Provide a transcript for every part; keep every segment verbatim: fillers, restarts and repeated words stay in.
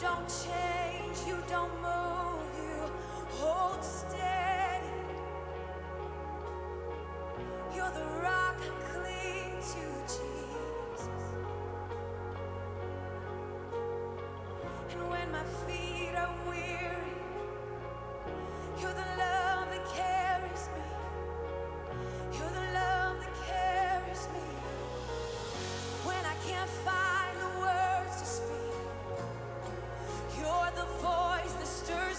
don't change, you don't move, you hold steady. You're the rock I cling to, Jesus. And when my feet are weary, you're the love that carries me. You're the love that carries me. When I can't find the words to speak, you're the voice that stirs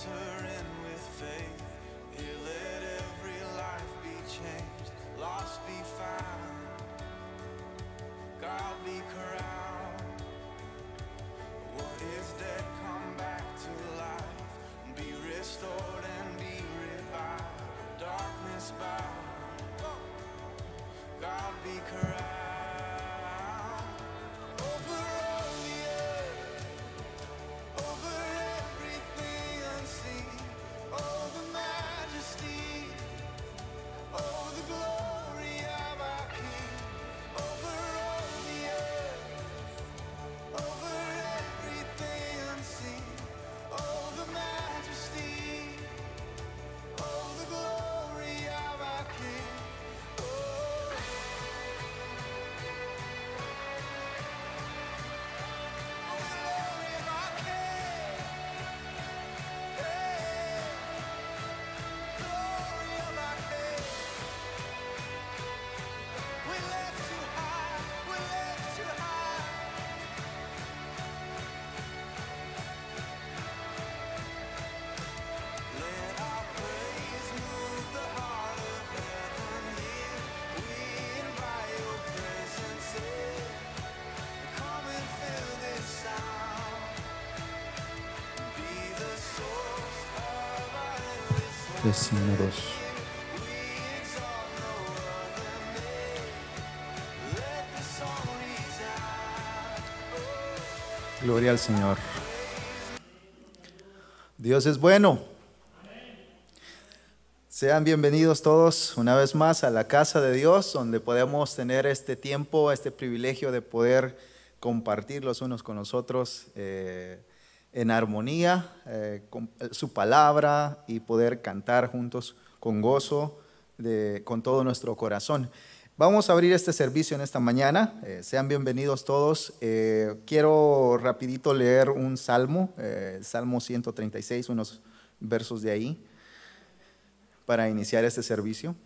enter in with faith. Here let every life be changed, lost be found, God be crowned. What is dead come back to life, be restored and be revived. Darkness bound, God be crowned. Over all the earth, over everything unseen, oh the majesty, oh the glory of our King. Over all the earth, over everything unseen, oh the majesty, oh the glory of our King. Oh, oh the glory of our King. Hey, glory of our King. We lift you high, we lift you high. Let our praise move the heart of heaven here. We invite your presence in. Come and fill this sound. Be the source of our endless life. Decímeros. We exalt no other name. Let the song resound. Gloria al Señor. Dios es bueno. Sean bienvenidos todos una vez más a la casa de Dios, donde podemos tener este tiempo, este privilegio de poder compartir los unos con los otros eh, en armonía, eh, con su palabra y poder cantar juntos con gozo, de, con todo nuestro corazón. Vamos a abrir este servicio en esta mañana. Eh, sean bienvenidos todos. Eh, quiero rapidito leer un salmo, eh, Salmo ciento treinta y seis, unos versos de ahí, para iniciar este servicio.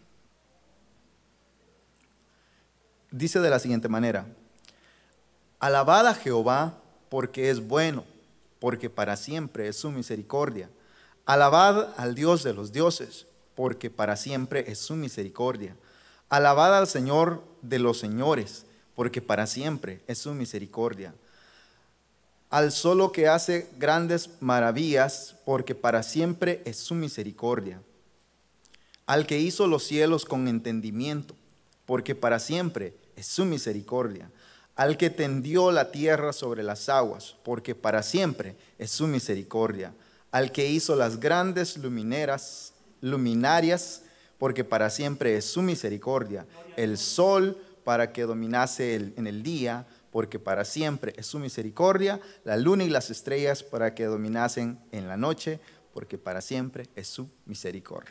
Dice de la siguiente manera: alabad a Jehová porque es bueno, porque para siempre es su misericordia. Alabad al Dios de los dioses, porque para siempre es su misericordia. Alabad al Señor de los señores, porque para siempre es su misericordia. Al solo que hace grandes maravillas, porque para siempre es su misericordia. Al que hizo los cielos con entendimiento, porque para siempre es su misericordia. Al que tendió la tierra sobre las aguas, porque para siempre es su misericordia. Al que hizo las grandes lumineras, luminarias, porque para siempre es su misericordia. El sol para que dominase el, en el día, porque para siempre es su misericordia. La luna y las estrellas para que dominasen en la noche, porque para siempre es su misericordia.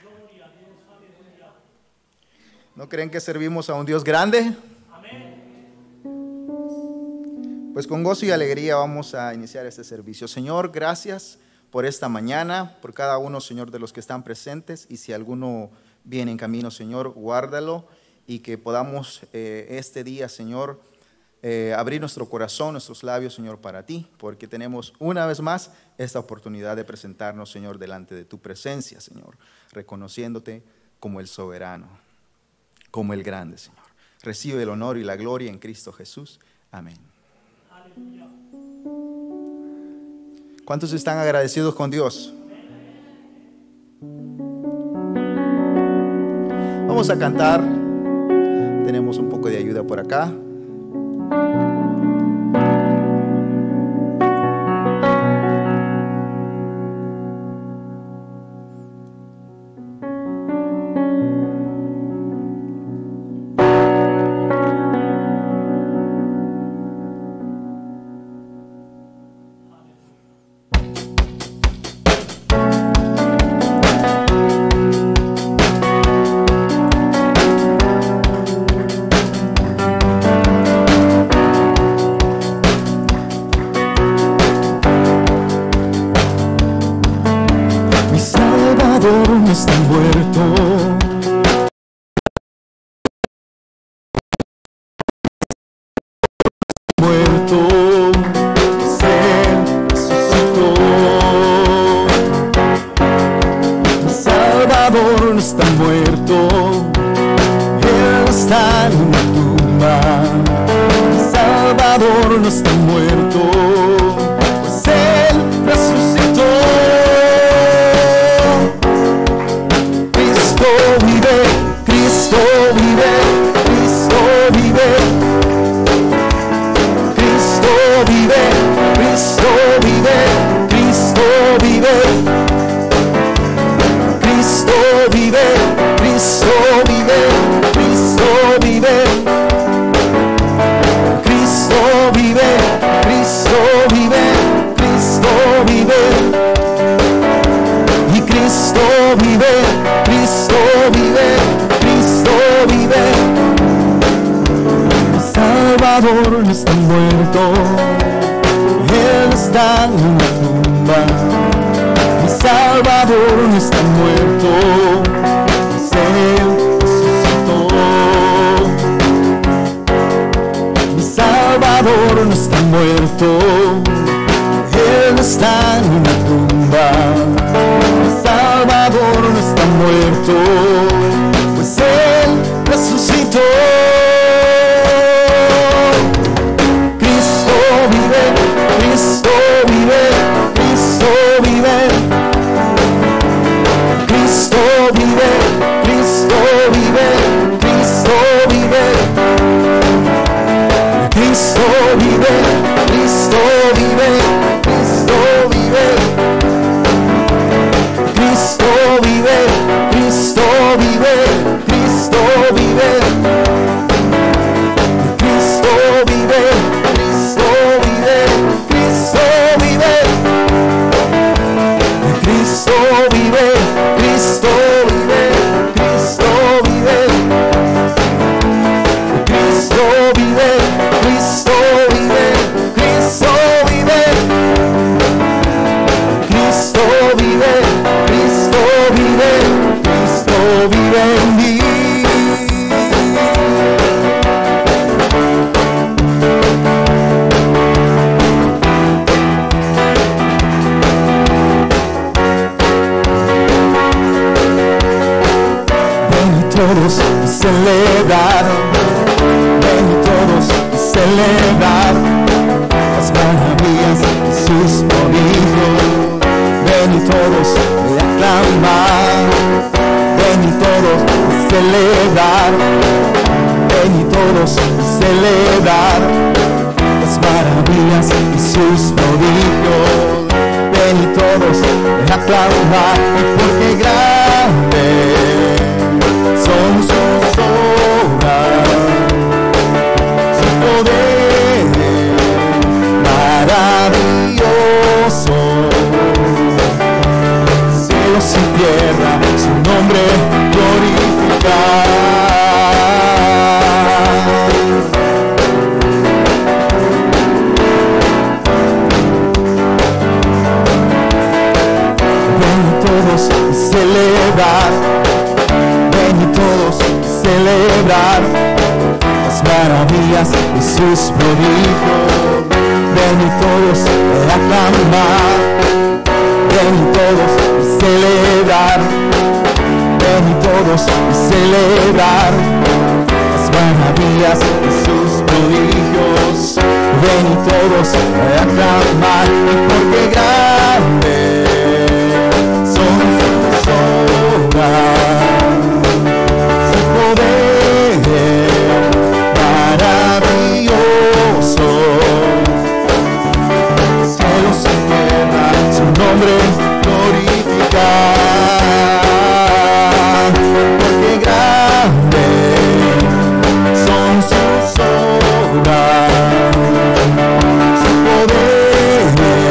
¿No creen que servimos a un Dios grande? Pues con gozo y alegría vamos a iniciar este servicio. Señor, gracias por esta mañana, por cada uno, Señor, de los que están presentes. Y si alguno viene en camino, Señor, guárdalo. Y que podamos eh, este día, Señor, eh, abrir nuestro corazón, nuestros labios, Señor, para ti. Porque tenemos una vez más esta oportunidad de presentarnos, Señor, delante de tu presencia, Señor. Reconociéndote como el soberano, como el grande, Señor. Recibe el honor y la gloria en Cristo Jesús. Amén. ¿Cuántos están agradecidos con Dios? Vamos a cantar. Tenemos un poco de ayuda por acá. Está muerto, muerto, se resucitó. Salvador no está muerto, Él está en una tumba. Mi Salvador no está muerto, pues Él resucitó. Cristo vive, Cristo vive, Cristo vive. Cristo vive, Cristo vive, Cristo vive. Cristo vive, Cristo vive, Cristo vive. Cristo vive, Cristo vive, Cristo vive. Y Cristo vive, Cristo vive, Cristo vive. Mi Salvador no está muerto, Él está en una tumba. Mi Salvador no está muerto, pues Él resucitó. Mi Salvador no está muerto, Él está en una tumba. Mi Salvador no está muerto, pues Él resucitó. Cristo vive, Cristo vive, Cristo vive. Cristo vive, Cristo vive, Cristo vive. Cristo vive, Cristo vive, Cristo vive. Cristo vive, Cristo vive, Cristo vive. Cristo vive, Cristo vive, Cristo vive. Cristo vive, Cristo vive, Cristo vive. Cristo vive, Cristo vive, Cristo vive. Cristo vive, Cristo vive, Cristo vive en mí. Ven y todos y celebrar, ven y todos y celebrar las maravillas de sus prodigios. Ven y todos y aclamar, ven y todos y celebrar, ven y todos y celebrar las maravillas de sus prodigios. Ven y todos y aclamar, porque grande son sus obras, su poder maravilloso. Cielos y tierra, su nombre glorificar. Ven y todos y celebrar, ven y todos y celebrar las maravillas de sus prodigios. Ven y todos y aclamar, ven y todos y celebrar, ven y todos y celebrar las maravillas de sus prodigios. Ven y todos y aclamar, porque grande son sus obras, su poder maravilloso. Cielos y tierra, su nombre glorificar, porque grande son sus obras, su poder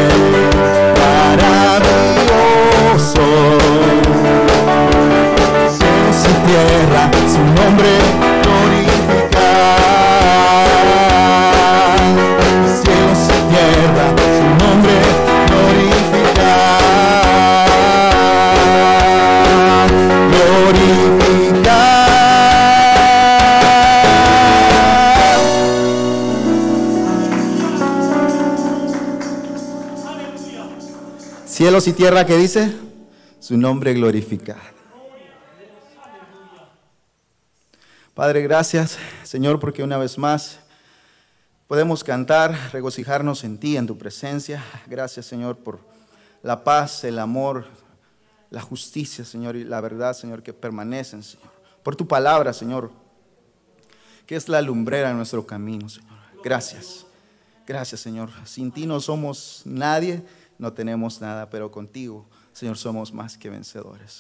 maravilloso. Cielos y tierra, su nombre glorificar. Cielos y tierra, su nombre glorificar. Glorificar. Cielos y tierra, ¿qué dice? Su nombre glorificar. Padre, gracias, Señor, porque una vez más podemos cantar, regocijarnos en ti, en tu presencia. Gracias, Señor, por la paz, el amor, la justicia, Señor, y la verdad, Señor, que permanecen, Señor. Por tu palabra, Señor, que es la lumbrera en nuestro camino, Señor. Gracias, gracias, Señor. Sin ti no somos nadie, no tenemos nada, pero contigo, Señor, somos más que vencedores.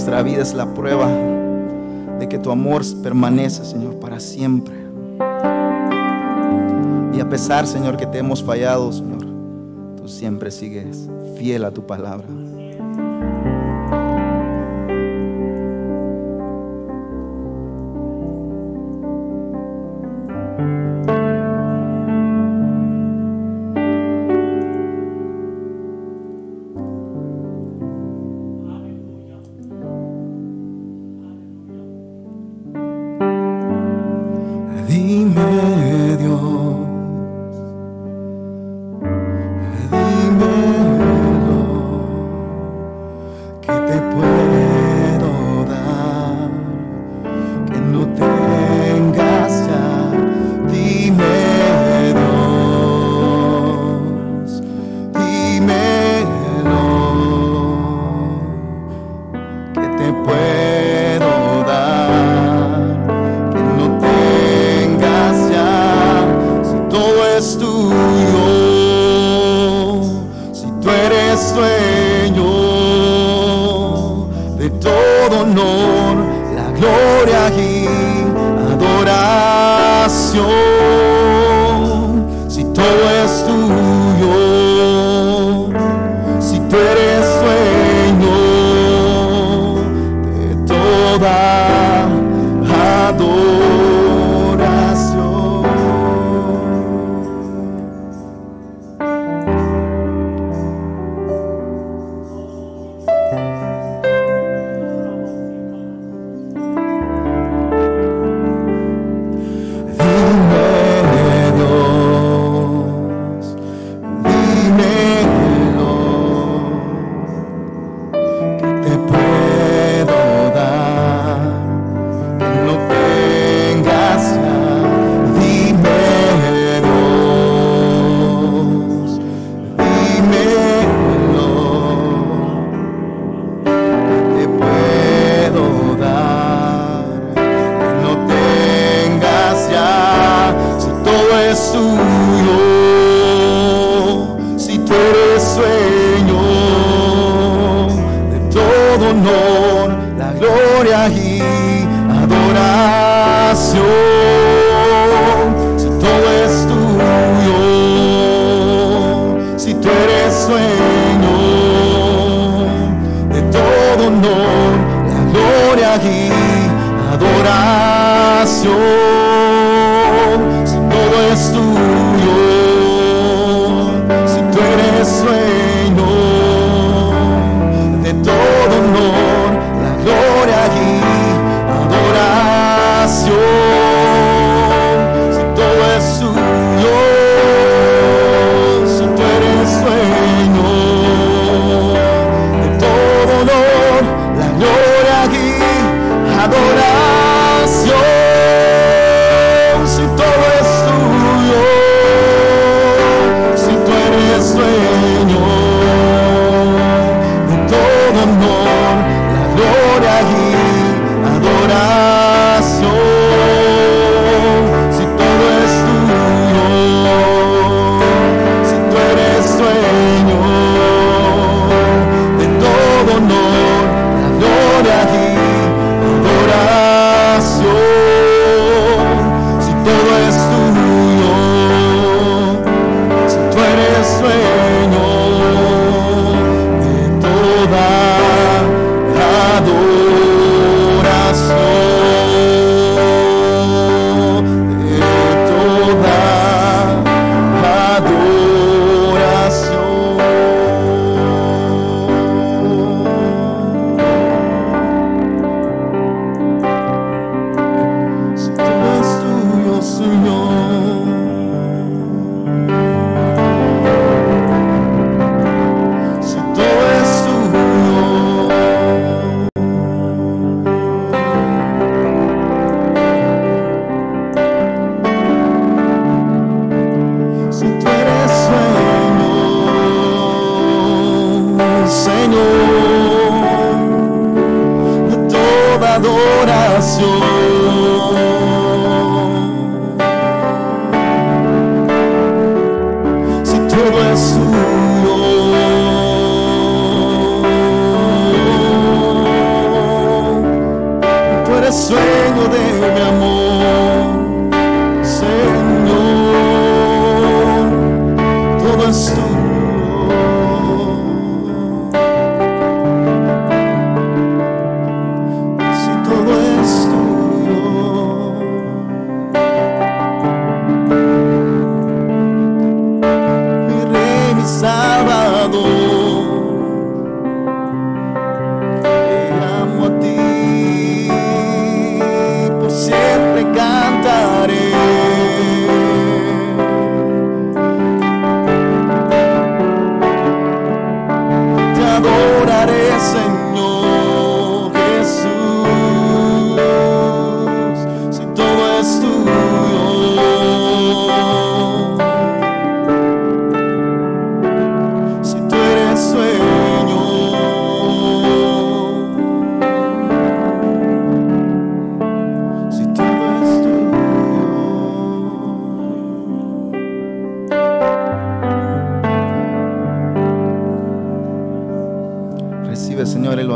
nuestra vida es la prueba de que tu amor permanece, Señor, para siempre. Y a pesar, Señor, que te hemos fallado, Señor, tú siempre sigues fiel a tu palabra. Dime, Dios, dímelo, que te puedo dar, que no tengas ya. Dime, Dios, dímelo, que te puedo dar, que no tengas ya. Si todo es tuyo, si tú eres dueño de todo honor, la gloria y adoración. Si todo es tuyo, si tú eres dueño de toda adoración. Dime, Dios, dímelo, que te puedo dar, que no tengas ya. Dime, Dios, dímelo, que te puedo dar, que no tengas ya. Si todo es tuyo, si tú eres dueño de todo honor, la gloria y adoración. Si todo es tuyo, si tú eres dueño de todo honor, la gloria y adoración. Si todo es tuyo, si tú eres dueño de todo honor, la gloria y adoración. Si todo es tuyo, si tú eres dueño de todo honor, la gloria y adoración. Si todo es tuyo, si tú eres dueño de todo honor, la gloria y adoración. Si todo es tuyo, si tú eres dueño de todo honor, la gloria y adoración. Si todo es tuyo, si tú eres dueño de toda adoración, de toda adoración. Si todo es tuyo, Señor, si todo es tuyo, si tú eres dueño, Señor, de toda adoración. Si todo es tuyo,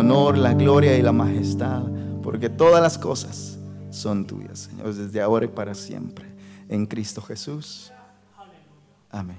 honor, la gloria y la majestad, porque todas las cosas son tuyas, Señor, desde ahora y para siempre. En Cristo Jesús. Amén.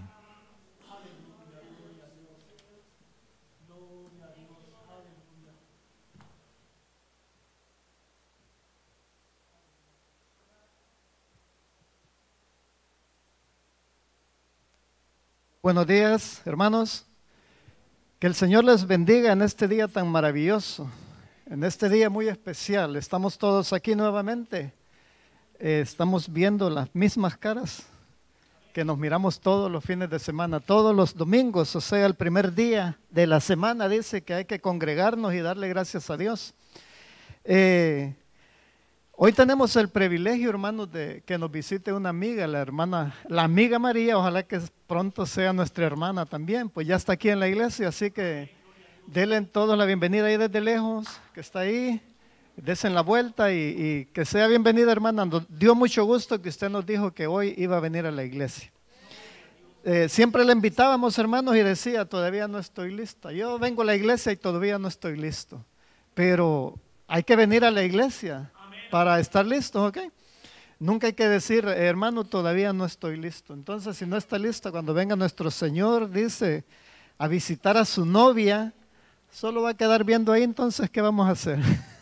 Buenos días, hermanos. Que el Señor les bendiga en este día tan maravilloso, en este día muy especial. Estamos todos aquí nuevamente. Eh, estamos viendo las mismas caras que nos miramos todos los fines de semana, todos los domingos, o sea, el primer día de la semana dice que hay que congregarnos y darle gracias a Dios. Eh, Hoy tenemos el privilegio, hermanos, de que nos visite una amiga, la hermana, la amiga María, ojalá que pronto sea nuestra hermana también, pues ya está aquí en la iglesia, así que denle todos la bienvenida ahí desde lejos, que está ahí, desen la vuelta y, y que sea bienvenida, hermana. Nos dio mucho gusto que usted nos dijo que hoy iba a venir a la iglesia. Eh, siempre le invitábamos, hermanos, y decía, todavía no estoy lista. Yo vengo a la iglesia y todavía no estoy listo, pero hay que venir a la iglesia para estar listos, ¿ok? Nunca hay que decir, hermano, todavía no estoy listo. Entonces, si no está listo, cuando venga nuestro Señor, dice, a visitar a su novia, solo va a quedar viendo ahí, entonces, ¿qué vamos a hacer?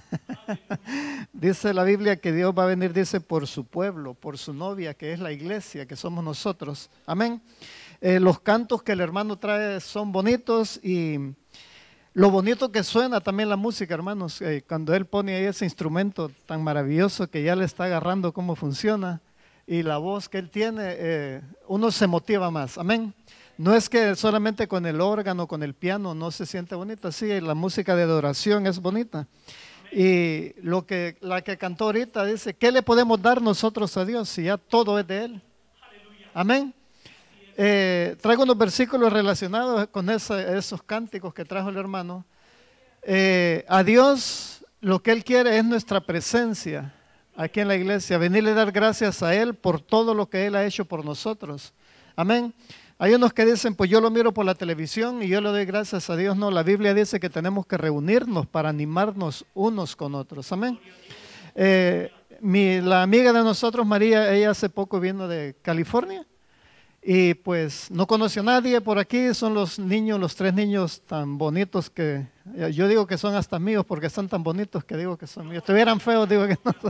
Dice la Biblia que Dios va a venir, dice, por su pueblo, por su novia, que es la iglesia, que somos nosotros. Amén. Eh, los cantos que el hermano trae son bonitos y lo bonito que suena también la música, hermanos, eh, cuando él pone ahí ese instrumento tan maravilloso que ya le está agarrando cómo funciona y la voz que él tiene, eh, uno se motiva más, amén. No es que solamente con el órgano, con el piano no se siente bonita, sí, la música de adoración es bonita. Y lo que, la que cantó ahorita dice, ¿qué le podemos dar nosotros a Dios si ya todo es de Él? Amén. Eh, traigo unos versículos relacionados con ese, esos cánticos que trajo el hermano. Eh, a Dios lo que Él quiere es nuestra presencia aquí en la iglesia, venirle a dar gracias a Él por todo lo que Él ha hecho por nosotros. Amén. Hay unos que dicen, pues yo lo miro por la televisión y yo le doy gracias a Dios. No, la Biblia dice que tenemos que reunirnos para animarnos unos con otros. Amén. Eh, mi, la amiga de nosotros, María, ella hace poco vino de California. Y pues no conoció a nadie por aquí, son los niños, los tres niños tan bonitos que, yo digo que son hasta míos porque están tan bonitos que digo que son míos. Si estuvieran feos, digo que no.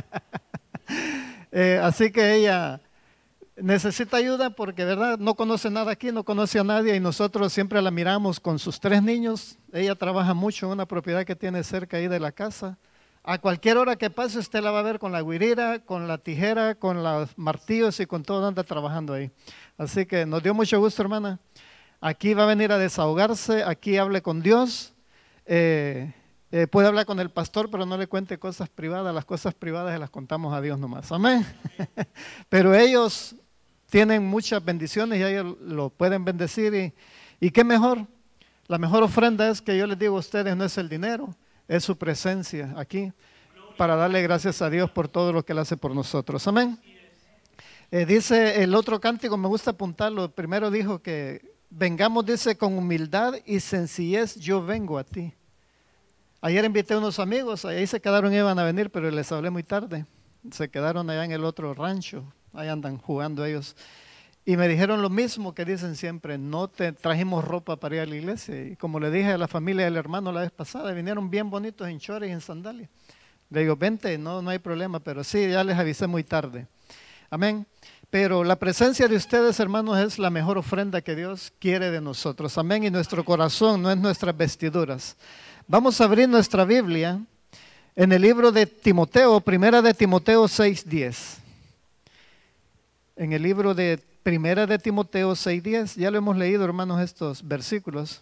eh, así que ella necesita ayuda porque, verdad, no conoce nada aquí, no conoce a nadie y nosotros siempre la miramos con sus tres niños. Ella trabaja mucho en una propiedad que tiene cerca ahí de la casa. A cualquier hora que pase usted la va a ver con la guirira, con la tijera, con los martillos y con todo, anda trabajando ahí. Así que nos dio mucho gusto, hermana. Aquí va a venir a desahogarse, aquí hable con Dios. Eh, eh, puede hablar con el pastor, pero no le cuente cosas privadas. Las cosas privadas se las contamos a Dios nomás. Amén. Pero ellos tienen muchas bendiciones y ellos lo pueden bendecir. Y, y qué mejor, la mejor ofrenda es que yo les digo a ustedes, no es el dinero, es su presencia aquí, para darle gracias a Dios por todo lo que Él hace por nosotros. Amén. Eh, dice el otro cántico, me gusta apuntarlo. Primero dijo que vengamos, dice, con humildad y sencillez yo vengo a ti. Ayer invité a unos amigos, ahí se quedaron, iban a venir, pero les hablé muy tarde. Se quedaron allá en el otro rancho, ahí andan jugando ellos. Y me dijeron lo mismo que dicen siempre, no te trajimos ropa para ir a la iglesia. Y como le dije a la familia del hermano la vez pasada, vinieron bien bonitos en chores y en sandalias. Le digo, vente, no, no hay problema, pero sí, ya les avisé muy tarde. Amén. Pero la presencia de ustedes, hermanos, es la mejor ofrenda que Dios quiere de nosotros. Amén. Y nuestro corazón, no es nuestras vestiduras. Vamos a abrir nuestra Biblia en el libro de Timoteo, primera de Timoteo seis diez. En el libro de Primera de Timoteo seis diez, ya lo hemos leído, hermanos, estos versículos.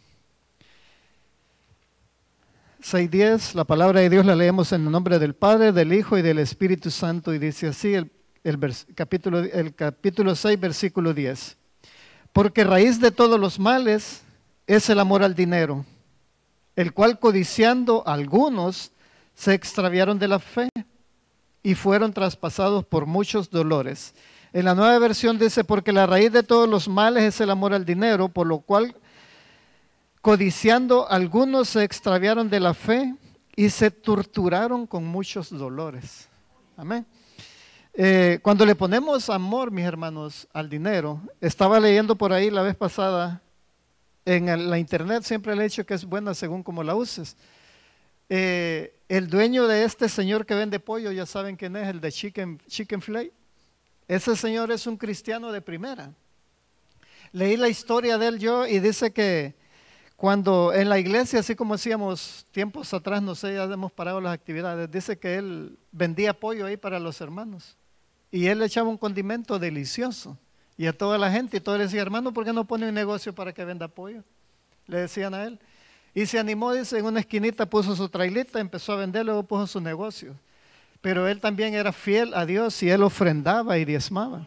seis diez, la palabra de Dios la leemos en el nombre del Padre, del Hijo y del Espíritu Santo, y dice así el, el, vers, capítulo, el capítulo seis, versículo diez. Porque raíz de todos los males es el amor al dinero, el cual codiciando algunos se extraviaron de la fe y fueron traspasados por muchos dolores. En la nueva versión dice, porque la raíz de todos los males es el amor al dinero, por lo cual codiciando, algunos se extraviaron de la fe y se torturaron con muchos dolores. Amén. Eh, cuando le ponemos amor, mis hermanos, al dinero, estaba leyendo por ahí la vez pasada, en el- la internet siempre le he dicho que es buena según como la uses. Eh, el dueño de este señor que vende pollo, ya saben quién es, el de Chicken, Chicken Flay. Ese señor es un cristiano de primera. Leí la historia de él yo y dice que cuando en la iglesia, así como hacíamos tiempos atrás, no sé, ya hemos parado las actividades, dice que él vendía pollo ahí para los hermanos. Y él le echaba un condimento delicioso. Y a toda la gente, y todo le decía, hermano, ¿por qué no pone un negocio para que venda pollo? Le decían a él. Y se animó, dice, en una esquinita puso su trailita, empezó a vender, luego puso su negocio. Pero él también era fiel a Dios y él ofrendaba y diezmaba.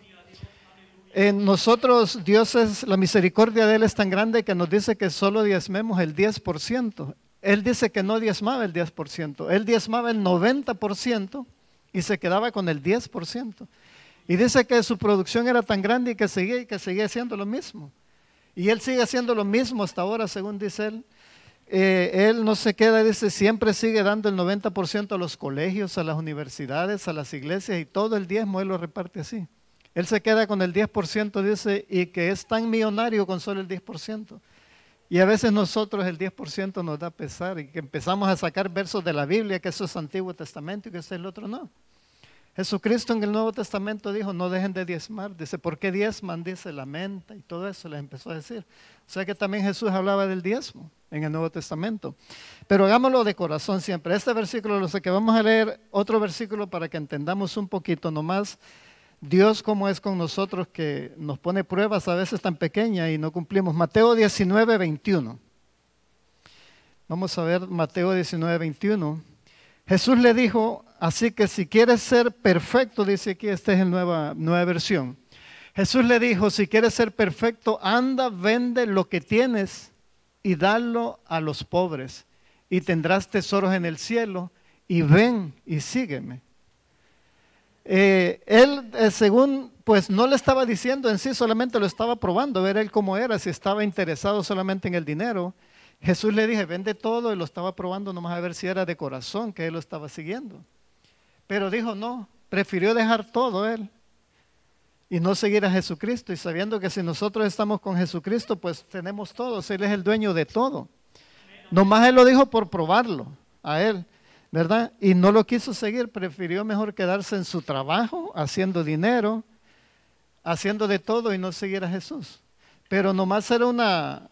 En nosotros, Dios es, la misericordia de Él es tan grande que nos dice que solo diezmemos el diez por ciento. Él dice que no diezmaba el diez por ciento, Él diezmaba el noventa por ciento y se quedaba con el diez por ciento. Y dice que su producción era tan grande y que seguía y que seguía haciendo lo mismo. Y Él sigue haciendo lo mismo hasta ahora, según dice Él. Eh, él no se queda, dice, siempre sigue dando el noventa por ciento a los colegios, a las universidades, a las iglesias y todo el diezmo Él lo reparte así. Él se queda con el diez por ciento, dice, y que es tan millonario con solo el diez por ciento. Y a veces nosotros el diez por ciento nos da pesar y que empezamos a sacar versos de la Biblia, que eso es Antiguo Testamento y que eso es el otro no. Jesucristo en el Nuevo Testamento dijo, no dejen de diezmar. Dice, ¿por qué diezman? Dice, lamenta y todo eso les empezó a decir. O sea que también Jesús hablaba del diezmo en el Nuevo Testamento. Pero hagámoslo de corazón siempre. Este versículo lo sé que vamos a leer otro versículo para que entendamos un poquito nomás. Dios como es con nosotros, que nos pone pruebas a veces tan pequeñas y no cumplimos. Mateo diecinueve, veintiuno. Vamos a ver Mateo diecinueve, veintiuno. Jesús le dijo, así que si quieres ser perfecto, dice aquí, esta es la nueva, nueva versión. Jesús le dijo, si quieres ser perfecto, anda, vende lo que tienes y dalo a los pobres y tendrás tesoros en el cielo y ven y sígueme. Eh, él, eh, según, pues no le estaba diciendo en sí, solamente lo estaba probando, ver él cómo era, si estaba interesado solamente en el dinero. Jesús le dije, vende todo y lo estaba probando nomás a ver si era de corazón que él lo estaba siguiendo. Pero dijo no, prefirió dejar todo él y no seguir a Jesucristo y sabiendo que si nosotros estamos con Jesucristo, pues tenemos todo, Él es el dueño de todo. Nomás él lo dijo por probarlo a él. ¿Verdad? Y no lo quiso seguir, prefirió mejor quedarse en su trabajo, haciendo dinero, haciendo de todo y no seguir a Jesús. Pero nomás era una,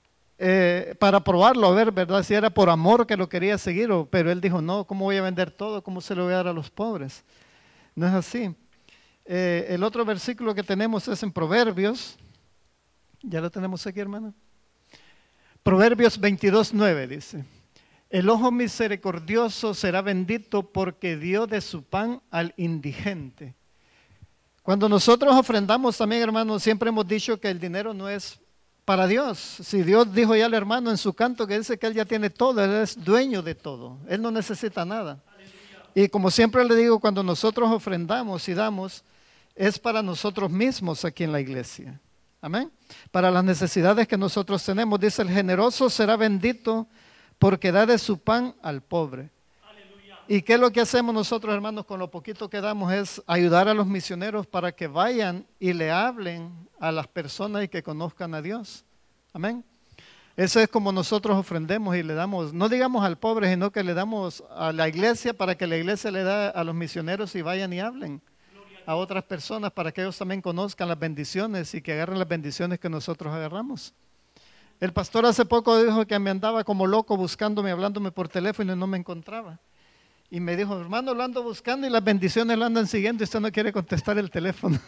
eh, para probarlo, a ver, ¿verdad? Si era por amor que lo quería seguir, o, pero él dijo, no, ¿cómo voy a vender todo? ¿Cómo se lo voy a dar a los pobres? No es así. Eh, el otro versículo que tenemos es en Proverbios, ya lo tenemos aquí, hermano. Proverbios veintidós, nueve dice. El ojo misericordioso será bendito porque dio de su pan al indigente. Cuando nosotros ofrendamos también, hermanos, siempre hemos dicho que el dinero no es para Dios. Si Dios dijo ya al hermano en su canto que dice que Él ya tiene todo, Él es dueño de todo, Él no necesita nada. Y como siempre le digo, cuando nosotros ofrendamos y damos, es para nosotros mismos aquí en la iglesia. Amén. Para las necesidades que nosotros tenemos, dice, el generoso será bendito porque da de su pan al pobre. Aleluya. ¿Y qué es lo que hacemos nosotros, hermanos, con lo poquito que damos? Es ayudar a los misioneros para que vayan y le hablen a las personas y que conozcan a Dios. Amén. Eso es como nosotros ofrendemos y le damos, no digamos al pobre, sino que le damos a la iglesia para que la iglesia le da a los misioneros y vayan y hablen a otras personas para que ellos también conozcan las bendiciones y que agarren las bendiciones que nosotros agarramos. El pastor hace poco dijo que me andaba como loco buscándome, hablándome por teléfono y no me encontraba. Y me dijo, hermano, lo ando buscando y las bendiciones lo andan siguiendo y usted no quiere contestar el teléfono.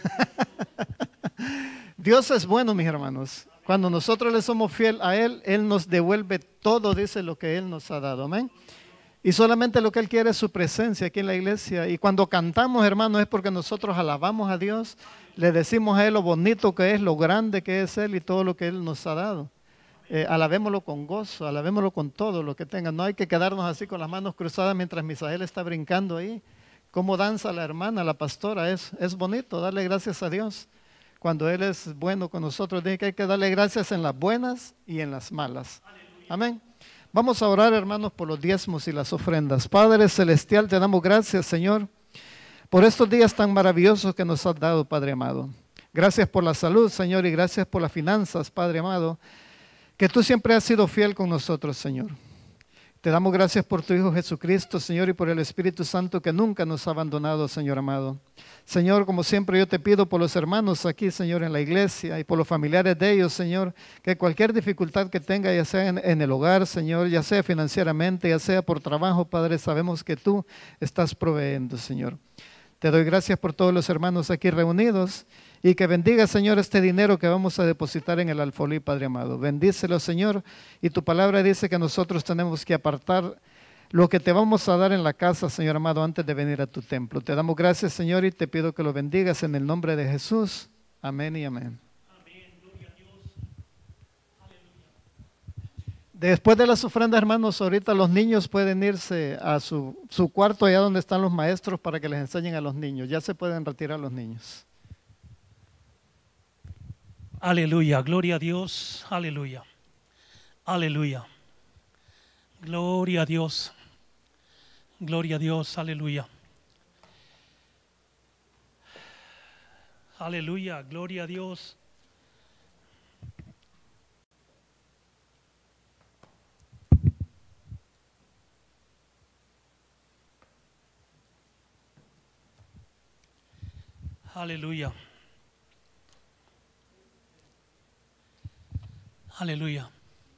Dios es bueno, mis hermanos. Cuando nosotros le somos fiel a Él, Él nos devuelve todo, dice, lo que Él nos ha dado. Amén. Y solamente lo que Él quiere es su presencia aquí en la iglesia. Y cuando cantamos, hermanos, es porque nosotros alabamos a Dios, le decimos a Él lo bonito que es, lo grande que es Él y todo lo que Él nos ha dado. Eh, alabémoslo con gozo, alabémoslo con todo lo que tenga. No hay que quedarnos así con las manos cruzadas mientras Misael está brincando ahí. Cómo danza la hermana, la pastora. Es, es bonito darle gracias a Dios. Cuando Él es bueno con nosotros, dice que hay que darle gracias en las buenas y en las malas. Aleluya. Amén. Vamos a orar, hermanos, por los diezmos y las ofrendas. Padre Celestial, te damos gracias, Señor, por estos días tan maravillosos que nos has dado, Padre amado. Gracias por la salud, Señor, y gracias por las finanzas, Padre amado, que tú siempre has sido fiel con nosotros, Señor. Te damos gracias por tu Hijo Jesucristo, Señor, y por el Espíritu Santo que nunca nos ha abandonado, Señor amado. Señor, como siempre yo te pido por los hermanos aquí, Señor, en la iglesia y por los familiares de ellos, Señor, que cualquier dificultad que tenga, ya sea en, en el hogar, Señor, ya sea financieramente, ya sea por trabajo, Padre, sabemos que tú estás proveyendo, Señor. Te doy gracias por todos los hermanos aquí reunidos y que bendiga, Señor, este dinero que vamos a depositar en el alfolí, Padre amado. Bendícelo, Señor, y tu palabra dice que nosotros tenemos que apartar lo que te vamos a dar en la casa, Señor amado, antes de venir a tu templo. Te damos gracias, Señor, y te pido que lo bendigas en el nombre de Jesús. Amén y amén. Después de las ofrendas, hermanos, ahorita los niños pueden irse a su, su cuarto, allá donde están los maestros, para que les enseñen a los niños. Ya se pueden retirar los niños. Aleluya, gloria a Dios, aleluya, aleluya, gloria a Dios, gloria a Dios, aleluya, aleluya, gloria a Dios. Aleluya. Aleluya.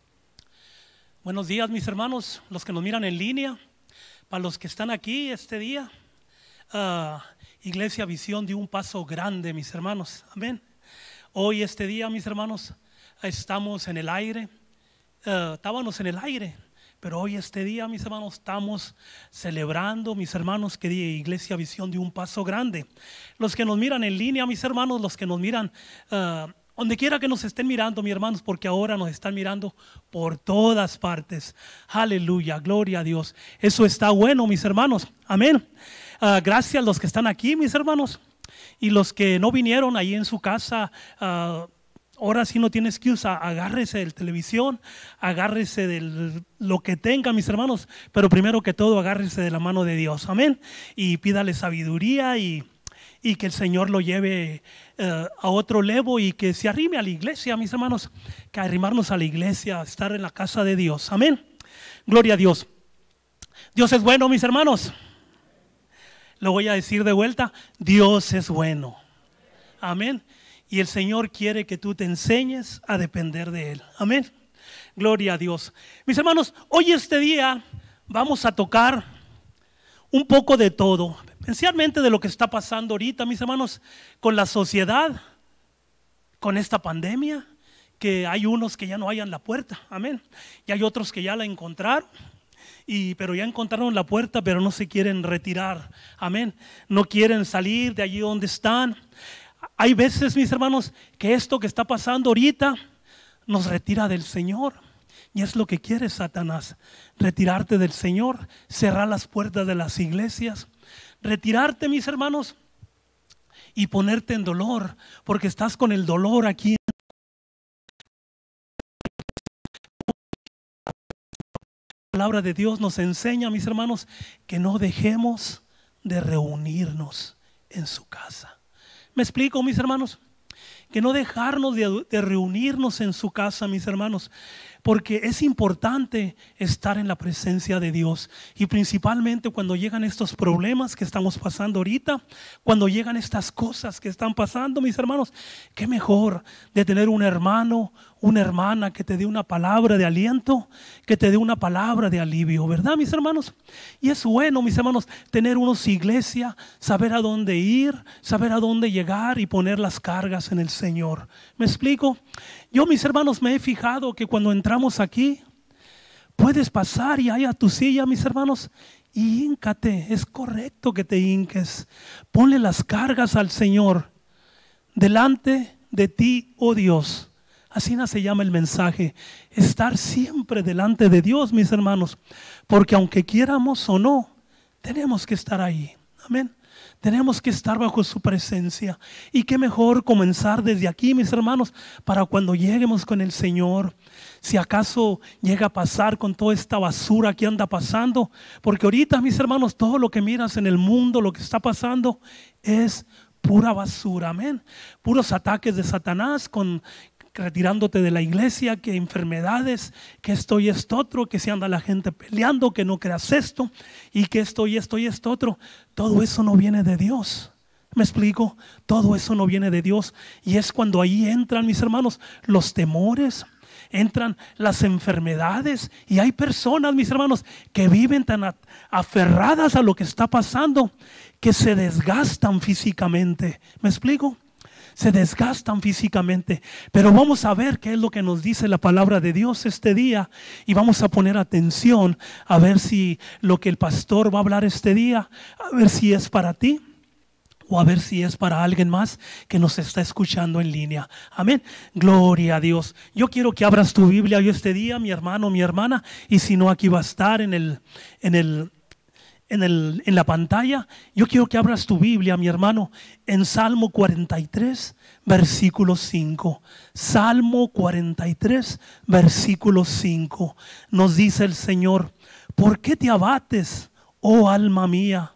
Buenos días, mis hermanos, los que nos miran en línea, para los que están aquí este día. Uh, Iglesia Visión dio un paso grande, mis hermanos. Amén. Hoy, este día, mis hermanos, estamos en el aire. Uh, estábamos en el aire, pero hoy, este día, mis hermanos, estamos celebrando, mis hermanos, que Iglesia Visión dio un paso grande. Los que nos miran en línea, mis hermanos, los que nos miran uh, donde quiera que nos estén mirando, mis hermanos, porque ahora nos están mirando por todas partes. Aleluya, gloria a Dios. Eso está bueno, mis hermanos. Amén. Uh, gracias a los que están aquí, mis hermanos. Y los que no vinieron ahí en su casa, uh, ahora sí no tiene excusa. Agárrese de la televisión, agárrese de lo que tenga, mis hermanos. Pero primero que todo, agárrese de la mano de Dios. Amén. Y pídale sabiduría y... y que el Señor lo lleve uh, a otro levo y que se arrime a la iglesia, mis hermanos, que arrimarnos a la iglesia, estar en la casa de Dios. Amén. Gloria a Dios. Dios es bueno, mis hermanos. Lo voy a decir de vuelta. Dios es bueno. Amén. Y el Señor quiere que tú te enseñes a depender de Él. Amén. Gloria a Dios. Mis hermanos, hoy este día vamos a tocar un poco de todo, especialmente de lo que está pasando ahorita, mis hermanos, con la sociedad, con esta pandemia, que hay unos que ya no hallan la puerta, amén, y hay otros que ya la encontraron, y, pero ya encontraron la puerta, pero no se quieren retirar, amén, no quieren salir de allí donde están. Hay veces, mis hermanos, que esto que está pasando ahorita nos retira del Señor. Y es lo que quiere Satanás, retirarte del Señor, cerrar las puertas de las iglesias, retirarte, mis hermanos, y ponerte en dolor, porque estás con el dolor aquí. La palabra de Dios nos enseña, mis hermanos, que no dejemos de reunirnos en su casa. ¿Me explico, mis hermanos? Que no dejarnos de, de reunirnos en su casa, mis hermanos, porque es importante estar en la presencia de Dios, y principalmente cuando llegan estos problemas que estamos pasando ahorita, cuando llegan estas cosas que están pasando, mis hermanos, qué mejor de tener un hermano, una hermana que te dé una palabra de aliento, que te dé una palabra de alivio, ¿verdad, mis hermanos? Y es bueno, mis hermanos, tener unos iglesia, saber a dónde ir, saber a dónde llegar y poner las cargas en el Señor. ¿Me explico? Yo, mis hermanos, me he fijado que cuando entramos aquí, puedes pasar y hay a tu silla, mis hermanos, y híncate. Es correcto que te hinques. Ponle las cargas al Señor delante de ti, oh Dios. Así no se llama el mensaje. Estar siempre delante de Dios, mis hermanos, porque aunque quieramos o no, tenemos que estar ahí. Amén. Tenemos que estar bajo su presencia. Y qué mejor comenzar desde aquí, mis hermanos, para cuando lleguemos con el Señor. Si acaso llega a pasar con toda esta basura que anda pasando, porque ahorita, mis hermanos, todo lo que miras en el mundo, lo que está pasando, es pura basura, amén. Puros ataques de Satanás, con retirándote de la iglesia, que enfermedades, que esto y esto otro, que se anda la gente peleando, que no creas esto, y que esto y esto y esto otro. Todo eso no viene de Dios. ¿Me explico? Todo eso no viene de Dios. Y es cuando ahí entran, mis hermanos, los temores, entran las enfermedades. Y hay personas, mis hermanos, que viven tan aferradas a lo que está pasando, que se desgastan físicamente. ¿Me explico? Se desgastan físicamente. Pero vamos a ver qué es lo que nos dice la palabra de Dios este día, y vamos a poner atención a ver si lo que el pastor va a hablar este día, a ver si es para ti o a ver si es para alguien más que nos está escuchando en línea. Amén. Gloria a Dios. Yo quiero que abras tu Biblia hoy este día, mi hermano, mi hermana, y si no, aquí va a estar en el en el En, el, en la pantalla. Yo quiero que abras tu Biblia, mi hermano, en Salmo cuarenta y tres, versículo cinco. Salmo cuarenta y tres, versículo cinco. Nos dice el Señor: ¿por qué te abates, oh alma mía,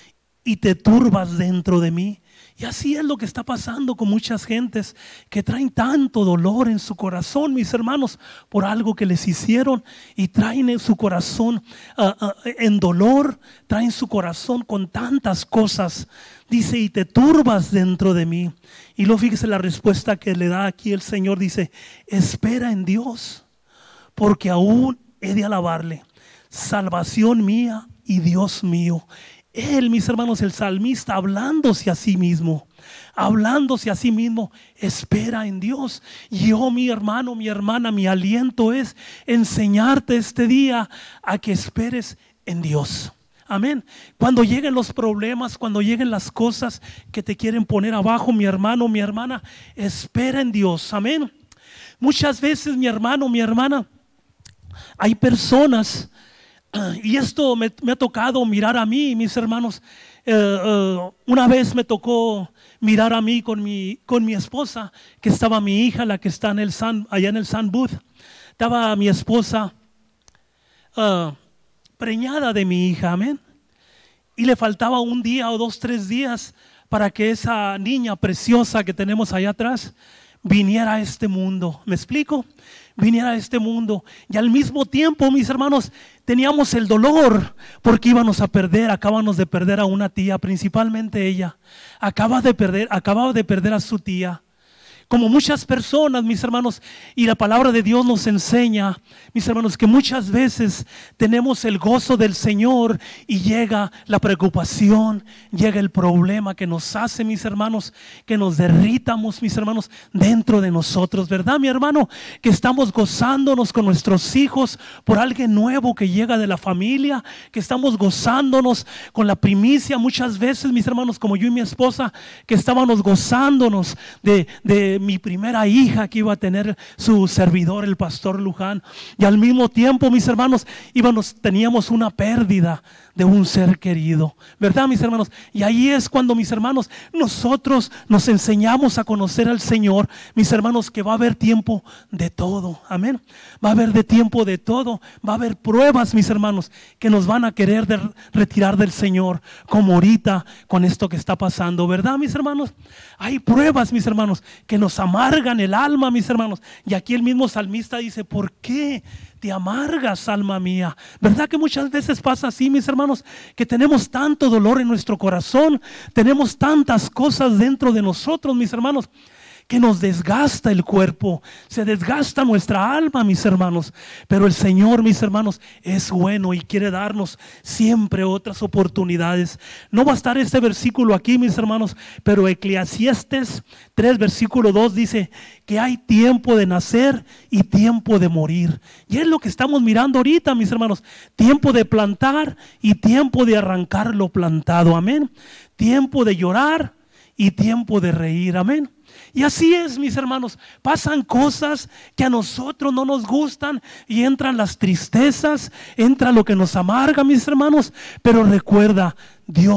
y te turbas dentro de mí? Y así es lo que está pasando con muchas gentes que traen tanto dolor en su corazón, mis hermanos, por algo que les hicieron, y traen en su corazón uh, uh, en dolor, traen su corazón con tantas cosas. Dice: y te turbas dentro de mí. Y luego fíjese la respuesta que le da aquí el Señor. Dice: espera en Dios, porque aún he de alabarle, salvación mía y Dios mío. Él, mis hermanos, el salmista, hablándose a sí mismo, hablándose a sí mismo, espera en Dios. Y yo, mi hermano, mi hermana, mi aliento es enseñarte este día a que esperes en Dios. Amén. Cuando lleguen los problemas, cuando lleguen las cosas que te quieren poner abajo, mi hermano, mi hermana, espera en Dios. Amén. Muchas veces, mi hermano, mi hermana, hay personas, y esto me, me ha tocado mirar a mí, mis hermanos. Eh, eh, una vez me tocó mirar a mí con mi, con mi esposa, que estaba mi hija, la que está en el Sun, allá en el Sun Booth. Estaba mi esposa uh, preñada de mi hija, amén. Y le faltaba un día o dos, tres días para que esa niña preciosa que tenemos allá atrás viniera a este mundo. ¿Me explico? Viniera a este mundo. Y al mismo tiempo, mis hermanos, teníamos el dolor porque íbamos a perder, acabamos de perder a una tía, principalmente ella. Acaba de perder, acababa de perder a su tía. Como muchas personas, mis hermanos, y la palabra de Dios nos enseña, mis hermanos, que muchas veces tenemos el gozo del Señor y llega la preocupación, llega el problema que nos hace, mis hermanos, que nos derritamos, mis hermanos, dentro de nosotros, ¿verdad, mi hermano? Que estamos gozándonos con nuestros hijos por alguien nuevo que llega de la familia, que estamos gozándonos con la primicia, muchas veces, mis hermanos, como yo y mi esposa, que estábamos gozándonos de, de mi primera hija que iba a tener su servidor, el pastor Luján, y al mismo tiempo, mis hermanos, íbamos, teníamos una pérdida de un ser querido, ¿verdad, mis hermanos? Y ahí es cuando, mis hermanos, nosotros nos enseñamos a conocer al Señor, mis hermanos, que va a haber tiempo de todo, amén. Va a haber de tiempo de todo, va a haber pruebas, mis hermanos, que nos van a querer de retirar del Señor, como ahorita con esto que está pasando, ¿verdad, mis hermanos? Hay pruebas, mis hermanos, que nos amargan el alma, mis hermanos. Y aquí el mismo salmista dice: ¿por qué te amargas, alma mía? ¿Verdad que muchas veces pasa así, mis hermanos? Que tenemos tanto dolor en nuestro corazón, tenemos tantas cosas dentro de nosotros, mis hermanos, que nos desgasta el cuerpo, se desgasta nuestra alma, mis hermanos. Pero el Señor, mis hermanos, es bueno y quiere darnos siempre otras oportunidades. No va a estar este versículo aquí, mis hermanos, pero Eclesiastes tres, versículo dos dice que hay tiempo de nacer y tiempo de morir. Y es lo que estamos mirando ahorita, mis hermanos. Tiempo de plantar y tiempo de arrancar lo plantado, amén. Tiempo de llorar y tiempo de reír, amén. Y así es, mis hermanos, pasan cosas que a nosotros no nos gustan y entran las tristezas, entra lo que nos amarga, mis hermanos, pero recuerda, Dios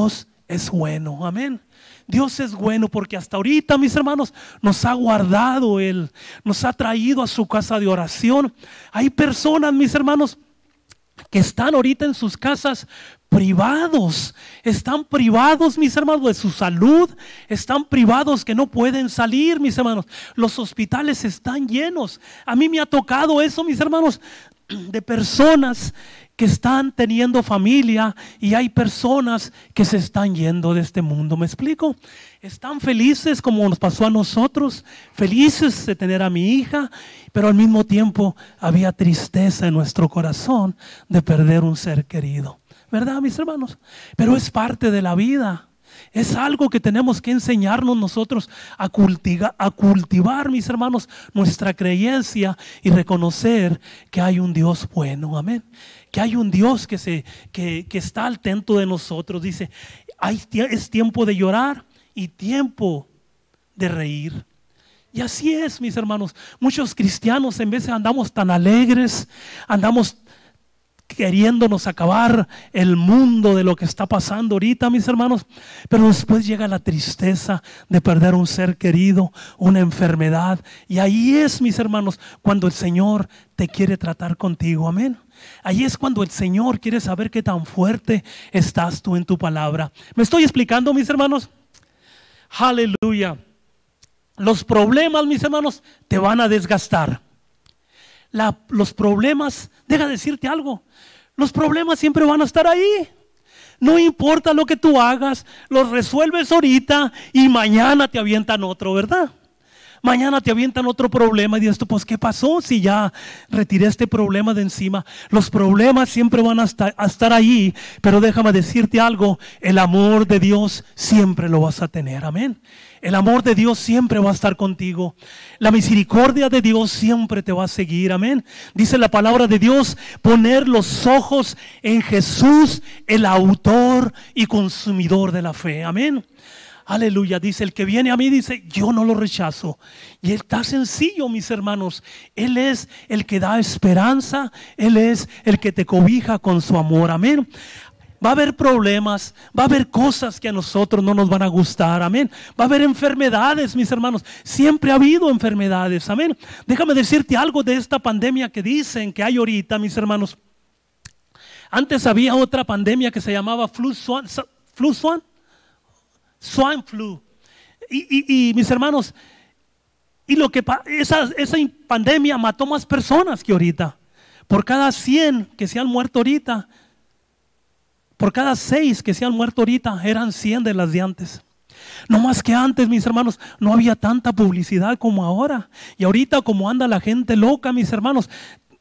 es bueno, amén. Dios es bueno porque hasta ahorita, mis hermanos, nos ha guardado Él, nos ha traído a su casa de oración. Hay personas, mis hermanos, que están ahorita en sus casas privados, están privados, mis hermanos, de su salud, están privados que no pueden salir, mis hermanos. Los hospitales están llenos. A mí me ha tocado eso, mis hermanos, de personas que están teniendo familia y hay personas que se están yendo de este mundo. ¿Me explico? Están felices como nos pasó a nosotros, felices de tener a mi hija, pero al mismo tiempo había tristeza en nuestro corazón de perder un ser querido. ¿Verdad, mis hermanos? Pero es parte de la vida. Es algo que tenemos que enseñarnos nosotros a cultivar, a cultivar, mis hermanos, nuestra creencia y reconocer que hay un Dios bueno. Amén. Que hay un Dios que, se, que, que está al tanto de nosotros. Dice, hay, es tiempo de llorar y tiempo de reír. Y así es, mis hermanos. Muchos cristianos en vez de andamos tan alegres, andamos queriéndonos acabar el mundo de lo que está pasando ahorita, mis hermanos, pero después llega la tristeza de perder un ser querido, una enfermedad, y ahí es, mis hermanos, cuando el Señor te quiere tratar contigo, amén. Ahí es cuando el Señor quiere saber qué tan fuerte estás tú en tu palabra. ¿Me estoy explicando, mis hermanos? Aleluya. Los problemas, mis hermanos, te van a desgastar. La, los problemas, deja decirte algo, los problemas siempre van a estar ahí. No importa lo que tú hagas, los resuelves ahorita y mañana te avientan otro, ¿verdad? Mañana te avientan otro problema y dices tú, pues ¿qué pasó si ya retiré este problema de encima? Los problemas siempre van a estar, a estar ahí, pero déjame decirte algo, el amor de Dios siempre lo vas a tener, amén. El amor de Dios siempre va a estar contigo. La misericordia de Dios siempre te va a seguir, amén. Dice la palabra de Dios, poner los ojos en Jesús, el autor y consumidor de la fe, amén. Aleluya, dice, el que viene a mí, dice, yo no lo rechazo. Y está sencillo, mis hermanos. Él es el que da esperanza. Él es el que te cobija con su amor, amén. Va a haber problemas, va a haber cosas que a nosotros no nos van a gustar, amén. Va a haber enfermedades, mis hermanos. Siempre ha habido enfermedades, amén. Déjame decirte algo de esta pandemia que dicen que hay ahorita, mis hermanos. Antes había otra pandemia que se llamaba flu swan, flu swan. Swine flu. Y, y, y mis hermanos, y lo que esa, esa pandemia mató más personas que ahorita. Por cada cien que se han muerto ahorita, por cada seis que se han muerto ahorita, eran cien de las de antes. No más que antes, mis hermanos, no había tanta publicidad como ahora. Y ahorita, como anda la gente loca, mis hermanos,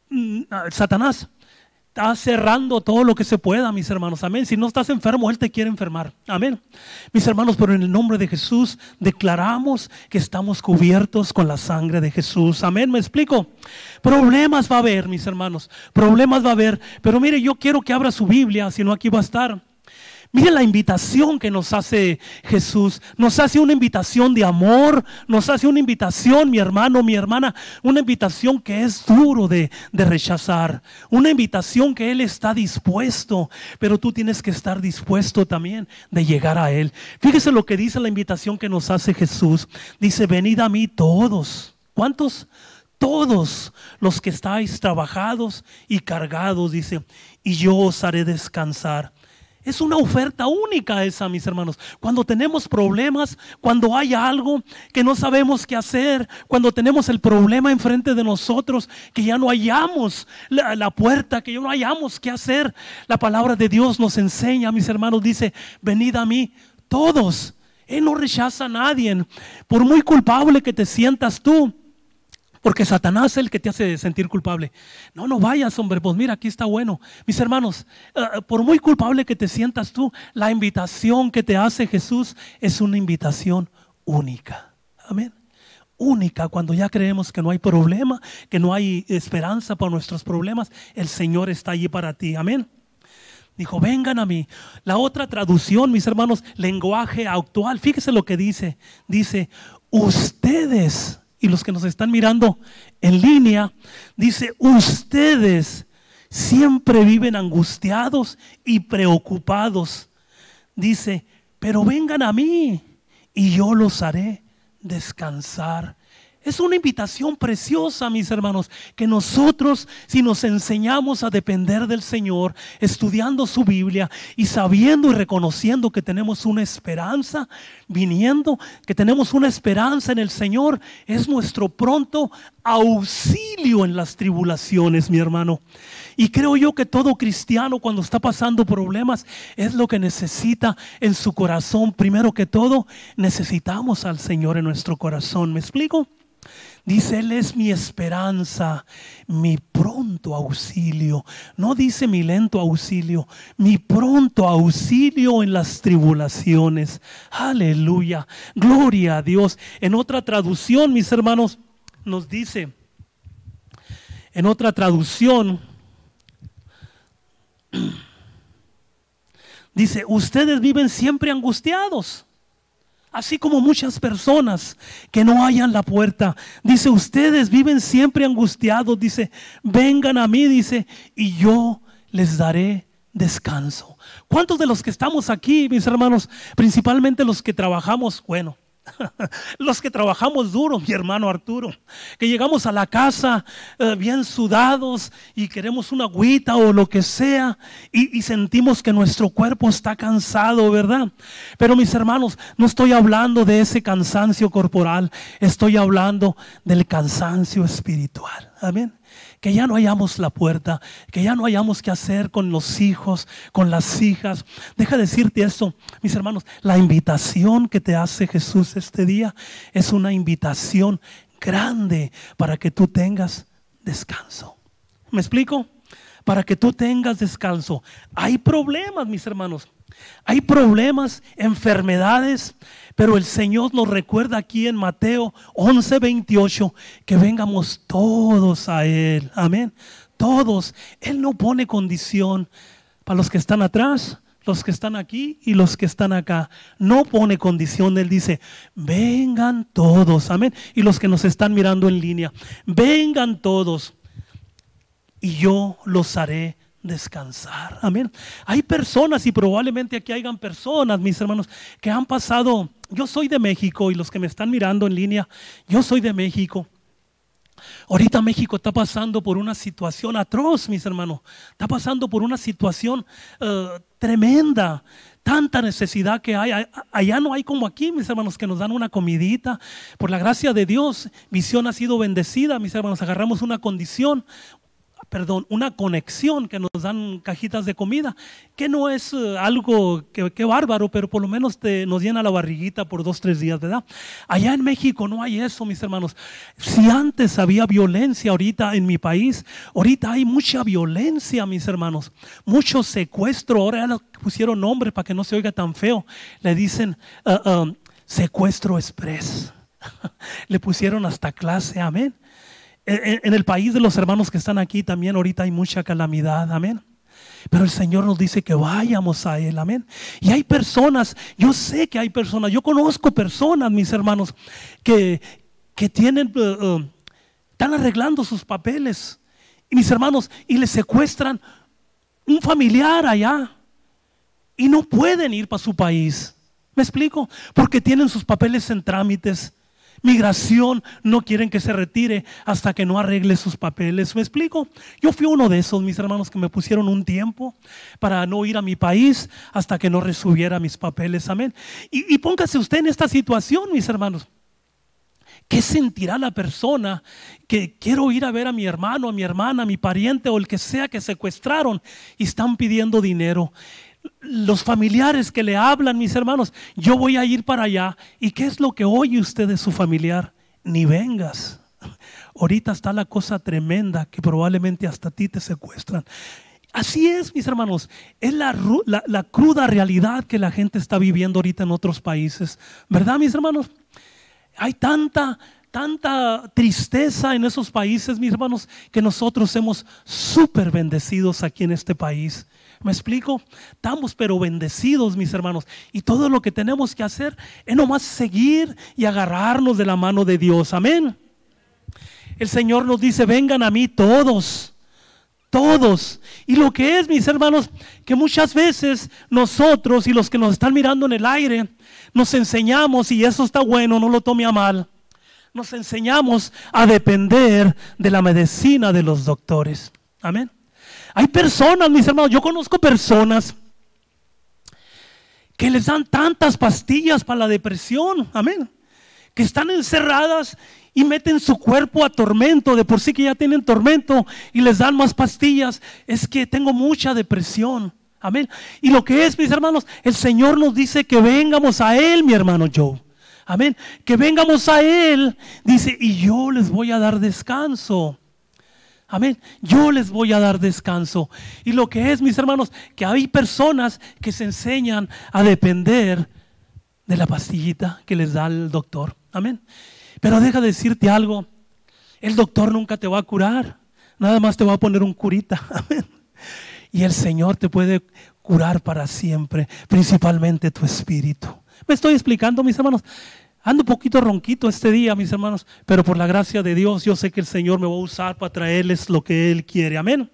Satanás está cerrando todo lo que se pueda, mis hermanos, amén. Si no estás enfermo, Él te quiere enfermar, amén. Mis hermanos, pero en el nombre de Jesús declaramos que estamos cubiertos con la sangre de Jesús, amén. ¿Me explico? Problemas va a haber, mis hermanos, problemas va a haber, pero mire, yo quiero que abra su Biblia, si no aquí va a estar. Mire la invitación que nos hace Jesús. Nos hace una invitación de amor. Nos hace una invitación, mi hermano, mi hermana. Una invitación que es duro de, de rechazar. Una invitación que Él está dispuesto. Pero tú tienes que estar dispuesto también de llegar a Él. Fíjese lo que dice la invitación que nos hace Jesús. Dice, venid a mí todos. ¿Cuántos? Todos los que estáis trabajados y cargados, dice, y yo os haré descansar. Es una oferta única esa, mis hermanos. Cuando tenemos problemas, cuando hay algo que no sabemos qué hacer, cuando tenemos el problema enfrente de nosotros, que ya no hallamos la, la puerta, que ya no hallamos qué hacer, la palabra de Dios nos enseña, mis hermanos, dice, venid a mí todos. Él no rechaza a nadie. Por muy culpable que te sientas tú, porque Satanás es el que te hace sentir culpable. No, no vayas, hombre, pues mira, aquí está bueno. Mis hermanos, uh, por muy culpable que te sientas tú, la invitación que te hace Jesús es una invitación única. Amén. Única, cuando ya creemos que no hay problema, que no hay esperanza para nuestros problemas, el Señor está allí para ti. Amén. Dijo, vengan a mí. La otra traducción, mis hermanos, lenguaje actual, fíjese lo que dice. Dice, ustedes... Y los que nos están mirando en línea, dice, ustedes siempre viven angustiados y preocupados. Dice, pero vengan a mí y yo los haré descansar. Es una invitación preciosa, mis hermanos, que nosotros, si nos enseñamos a depender del Señor, estudiando su Biblia y sabiendo y reconociendo que tenemos una esperanza viniendo, que tenemos una esperanza en el Señor, es nuestro pronto auxilio en las tribulaciones, mi hermano. Y creo yo que todo cristiano, cuando está pasando problemas, es lo que necesita en su corazón. Primero que todo, necesitamos al Señor en nuestro corazón. ¿Me explico? Dice, Él es mi esperanza, mi pronto auxilio. No dice mi lento auxilio, mi pronto auxilio en las tribulaciones. Aleluya, gloria a Dios. En otra traducción, mis hermanos, nos dice, en otra traducción, dice, ustedes viven siempre angustiados, así como muchas personas que no hallan la puerta. Dice, ustedes viven siempre angustiados. Dice, vengan a mí, dice, y yo les daré descanso. ¿Cuántos de los que estamos aquí, mis hermanos, principalmente los que trabajamos, bueno, los que trabajamos duro, mi hermano Arturo, que llegamos a la casa eh, bien sudados y queremos una agüita o lo que sea y, y sentimos que nuestro cuerpo está cansado, ¿verdad? Pero mis hermanos, no estoy hablando de ese cansancio corporal, estoy hablando del cansancio espiritual. Amén. Que ya no hallamos la puerta, que ya no hallamos qué hacer con los hijos, con las hijas. Deja decirte esto, mis hermanos, la invitación que te hace Jesús este día es una invitación grande para que tú tengas descanso. ¿Me explico? Para que tú tengas descanso. Hay problemas, mis hermanos. Hay problemas, enfermedades, pero el Señor nos recuerda aquí en Mateo once veintiocho que vengamos todos a Él. Amén. Todos. Él no pone condición para los que están atrás, los que están aquí y los que están acá. No pone condición. Él dice, vengan todos. Amén. Y los que nos están mirando en línea, vengan todos y yo los haré descansar. Amén. Hay personas, y probablemente aquí hayan personas, mis hermanos, que han pasado. Yo soy de México y los que me están mirando en línea, yo soy de México. Ahorita México está pasando por una situación atroz, mis hermanos. Está pasando por una situación uh, tremenda. Tanta necesidad que hay. Allá no hay como aquí, mis hermanos, que nos dan una comidita. Por la gracia de Dios, Visión ha sido bendecida, mis hermanos. Agarramos una condición, perdón, una conexión, que nos dan cajitas de comida, que no es uh, algo que, que bárbaro, pero por lo menos te, nos llena la barriguita por dos, tres días, ¿verdad? Allá en México no hay eso, mis hermanos. Si antes había violencia ahorita en mi país, ahorita hay mucha violencia, mis hermanos. Mucho secuestro, ahora ya le pusieron nombre para que no se oiga tan feo. Le dicen uh, uh, secuestro express. Le pusieron hasta clase, amén. En el país de los hermanos que están aquí también ahorita hay mucha calamidad, amén. Pero el Señor nos dice que vayamos a Él, amén. Y hay personas, yo sé que hay personas, yo conozco personas, mis hermanos, que, que tienen, uh, uh, están arreglando sus papeles. Y mis hermanos, y les secuestran un familiar allá. Y no pueden ir para su país. ¿Me explico? Porque tienen sus papeles en trámites. Migración no quieren que se retire hasta que no arregle sus papeles. ¿Me explico? Yo fui uno de esos, mis hermanos, que me pusieron un tiempo para no ir a mi país hasta que no resubiera mis papeles. Amén. Y, y póngase usted en esta situación, mis hermanos. ¿Qué sentirá la persona que quiero ir a ver a mi hermano, a mi hermana, a mi pariente o el que sea que secuestraron y están pidiendo dinero? Los familiares que le hablan, mis hermanos, yo voy a ir para allá. ¿Y qué es lo que oye usted de su familiar? Ni vengas. Ahorita está la cosa tremenda que probablemente hasta a ti te secuestran. Así es, mis hermanos, es la, la, la cruda realidad que la gente está viviendo ahorita en otros países. ¿Verdad, mis hermanos? Hay tanta, tanta tristeza en esos países, mis hermanos, que nosotros hemos súper bendecidos aquí en este país. ¿Me explico? Estamos pero bendecidos, mis hermanos. Y todo lo que tenemos que hacer es nomás seguir y agarrarnos de la mano de Dios. Amén. El Señor nos dice, vengan a mí todos, Todos. Y lo que es, mis hermanos, que muchas veces nosotros y los que nos están mirando en el aire, nos enseñamos, y eso está bueno, no lo tome a mal, nos enseñamos a depender de la medicina de los doctores. Amén. Hay personas, mis hermanos, yo conozco personas que les dan tantas pastillas para la depresión, amén, que están encerradas y meten su cuerpo a tormento, de por sí que ya tienen tormento, y les dan más pastillas. Es que tengo mucha depresión, amén. Y lo que es, mis hermanos, el Señor nos dice que vengamos a Él, mi hermano Joe, amén, que vengamos a Él, dice, y yo les voy a dar descanso. Amén, yo les voy a dar descanso. Y lo que es, mis hermanos, que hay personas que se enseñan a depender de la pastillita que les da el doctor. Amén. Pero deja de decirte algo, el doctor nunca te va a curar, nada más te va a poner un curita. Amén. Y el Señor te puede curar para siempre, principalmente tu espíritu. ¿Me estoy explicando, mis hermanos? Ando un poquito ronquito este día, mis hermanos, pero por la gracia de Dios yo sé que el Señor me va a usar para traerles lo que Él quiere. Amén.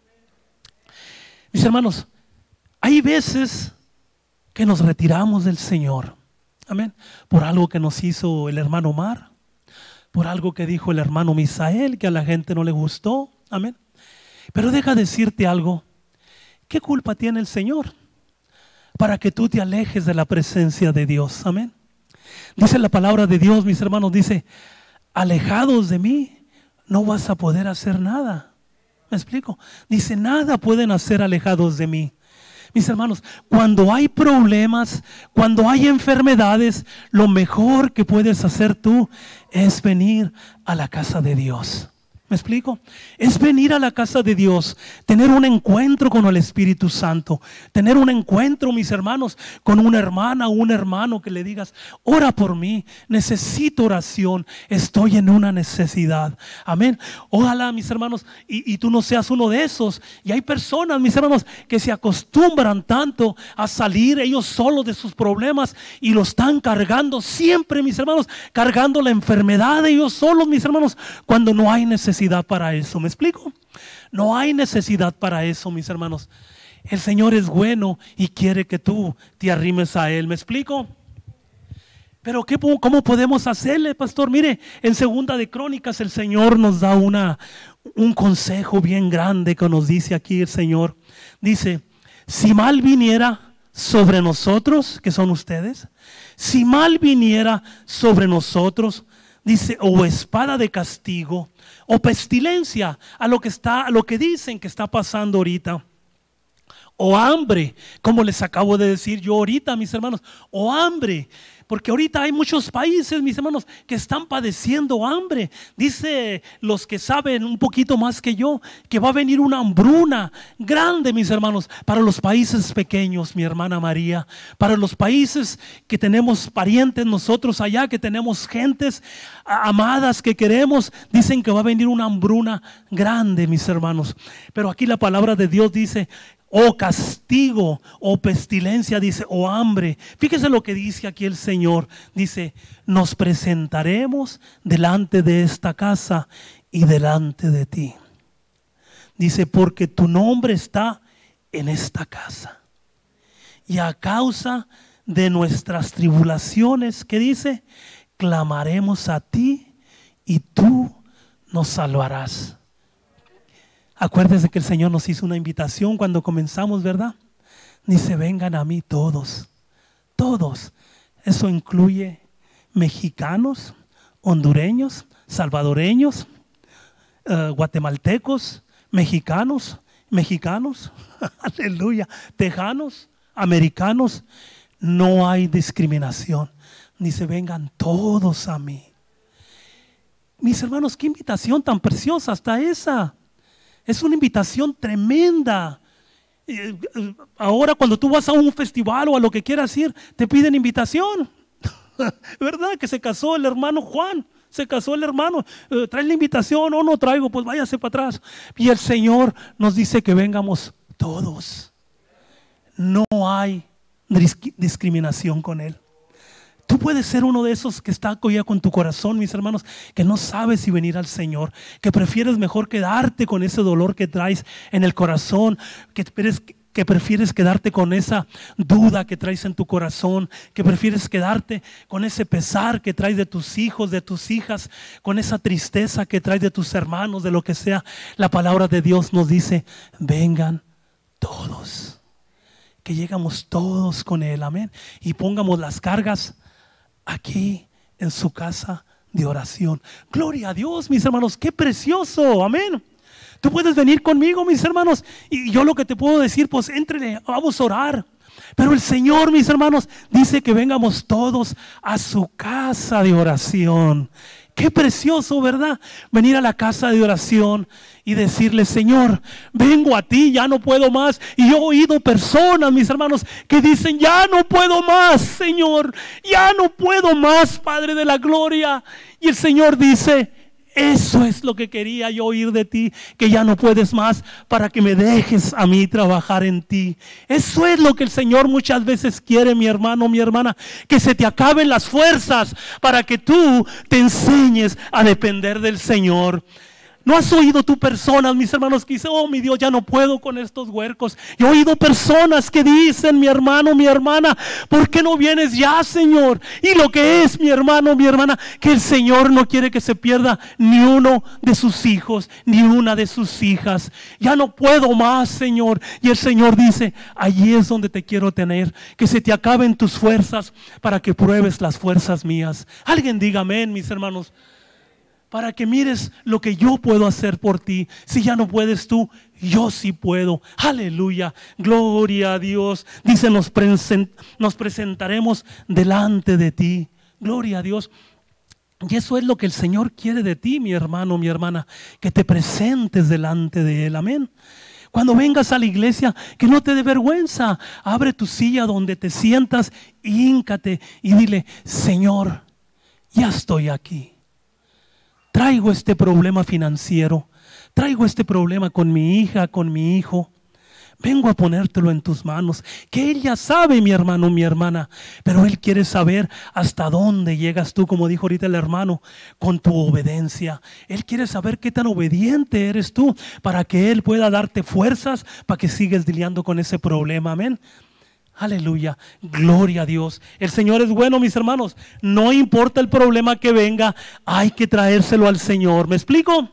Mis hermanos, hay veces que nos retiramos del Señor. Amén. Por algo que nos hizo el hermano Omar, por algo que dijo el hermano Misael, que a la gente no le gustó. Amén. Pero deja decirte algo. ¿Qué culpa tiene el Señor para que tú te alejes de la presencia de Dios? Amén. Dice la palabra de Dios, mis hermanos, dice, alejados de mí no vas a poder hacer nada. ¿Me explico? Dice, nada pueden hacer alejados de mí. Mis hermanos, cuando hay problemas, cuando hay enfermedades, lo mejor que puedes hacer tú es venir a la casa de Dios. ¿Me explico? Es venir a la casa de Dios, tener un encuentro con el Espíritu Santo, tener un encuentro, mis hermanos, con una hermana o un hermano que le digas, ora por mí, necesito oración, estoy en una necesidad. Amén. Ojalá, mis hermanos, y, y tú no seas uno de esos. Y hay personas, mis hermanos, que se acostumbran tanto a salir ellos solos de sus problemas y lo están cargando siempre, mis hermanos, cargando la enfermedad de ellos solos, mis hermanos, cuando no hay necesidad para eso. ¿Me explico? No hay necesidad para eso, mis hermanos. El Señor es bueno y quiere que tú te arrimes a Él. ¿Me explico? Pero ¿qué, ¿cómo podemos hacerle, pastor? Mire, en Segunda de Crónicas el Señor nos da una, un consejo bien grande que nos dice aquí el Señor. Dice, si mal viniera sobre nosotros, que son ustedes, si mal viniera sobre nosotros, dice, o espada de castigo, o pestilencia, a lo que está, a lo que dicen que está pasando ahorita, o hambre, como les acabo de decir yo ahorita, mis hermanos, o hambre, porque ahorita hay muchos países, mis hermanos, que están padeciendo hambre. Dice los que saben un poquito más que yo, que va a venir una hambruna grande, mis hermanos, para los países pequeños, mi hermana María, para los países que tenemos parientes nosotros allá, que tenemos gentes amadas que queremos. Dicen que va a venir una hambruna grande, mis hermanos. Pero aquí la palabra de Dios dice, o castigo, o pestilencia, dice, o hambre. Fíjese lo que dice aquí el Señor. Dice, nos presentaremos delante de esta casa y delante de ti. Dice, porque tu nombre está en esta casa. Y a causa de nuestras tribulaciones, ¿qué dice? Clamaremos a ti y tú nos salvarás. Acuérdense que el Señor nos hizo una invitación cuando comenzamos, ¿verdad? Dice, vengan a mí todos, todos. Eso incluye mexicanos, hondureños, salvadoreños, uh, guatemaltecos, mexicanos, mexicanos, aleluya, tejanos, americanos. No hay discriminación. Dice, vengan todos a mí. Mis hermanos, qué invitación tan preciosa está esa. Es una invitación tremenda. Ahora cuando tú vas a un festival o a lo que quieras ir, te piden invitación. ¿Verdad? Que se casó el hermano Juan. Se casó el hermano. Eh, ¿Traes la invitación? O no traigo, pues váyase para atrás. Y el Señor nos dice que vengamos todos. No hay discriminación con Él. Tú puedes ser uno de esos que está ya con tu corazón, mis hermanos, que no sabes si venir al Señor, que prefieres mejor quedarte con ese dolor que traes en el corazón, que prefieres, que prefieres quedarte con esa duda que traes en tu corazón, que prefieres quedarte con ese pesar que traes de tus hijos, de tus hijas, con esa tristeza que traes de tus hermanos, de lo que sea. La palabra de Dios nos dice, vengan todos, que llegamos todos con Él, amén, y pongamos las cargas aquí en su casa de oración. Gloria a Dios, mis hermanos, qué precioso, amén. Tú puedes venir conmigo, mis hermanos, y yo lo que te puedo decir, pues éntrele, vamos a orar. Pero el Señor, mis hermanos, dice que vengamos todos a su casa de oración. Qué precioso, ¿verdad? Venir a la casa de oración y decirle, Señor, vengo a ti, ya no puedo más. Y yo he oído personas, mis hermanos, que dicen, ya no puedo más, Señor, ya no puedo más, Padre de la gloria. Y el Señor dice, eso es lo que quería yo oír de ti, que ya no puedes más, para que me dejes a mí trabajar en ti. Eso es lo que el Señor muchas veces quiere, mi hermano, mi hermana, que se te acaben las fuerzas para que tú te enseñes a depender del Señor. ¿No has oído tú personas, mis hermanos, que dicen, oh mi Dios, ya no puedo con estos huercos? Yo he oído personas que dicen, mi hermano, mi hermana, ¿por qué no vienes ya, Señor? Y lo que es, mi hermano, mi hermana, que el Señor no quiere que se pierda ni uno de sus hijos, ni una de sus hijas. Ya no puedo más, Señor. Y el Señor dice, allí es donde te quiero tener, que se te acaben tus fuerzas para que pruebes las fuerzas mías. Alguien diga amén, mis hermanos. Para que mires lo que yo puedo hacer por ti. Si ya no puedes tú, yo sí puedo. Aleluya, gloria a Dios. Dice, nos, present, nos presentaremos delante de ti. Gloria a Dios. Y eso es lo que el Señor quiere de ti, mi hermano, mi hermana, que te presentes delante de Él. Amén. Cuando vengas a la iglesia, que no te dé vergüenza. Abre tu silla donde te sientas, híncate y dile, Señor, ya estoy aquí. Traigo este problema financiero, traigo este problema con mi hija, con mi hijo. Vengo a ponértelo en tus manos, que Él ya sabe, mi hermano, mi hermana, pero Él quiere saber hasta dónde llegas tú, como dijo ahorita el hermano, con tu obediencia. Él quiere saber qué tan obediente eres tú, para que Él pueda darte fuerzas, para que sigas lidiando con ese problema, amén. Aleluya, gloria a Dios. El Señor es bueno, mis hermanos. No importa el problema que venga, hay que traérselo al Señor. ¿Me explico?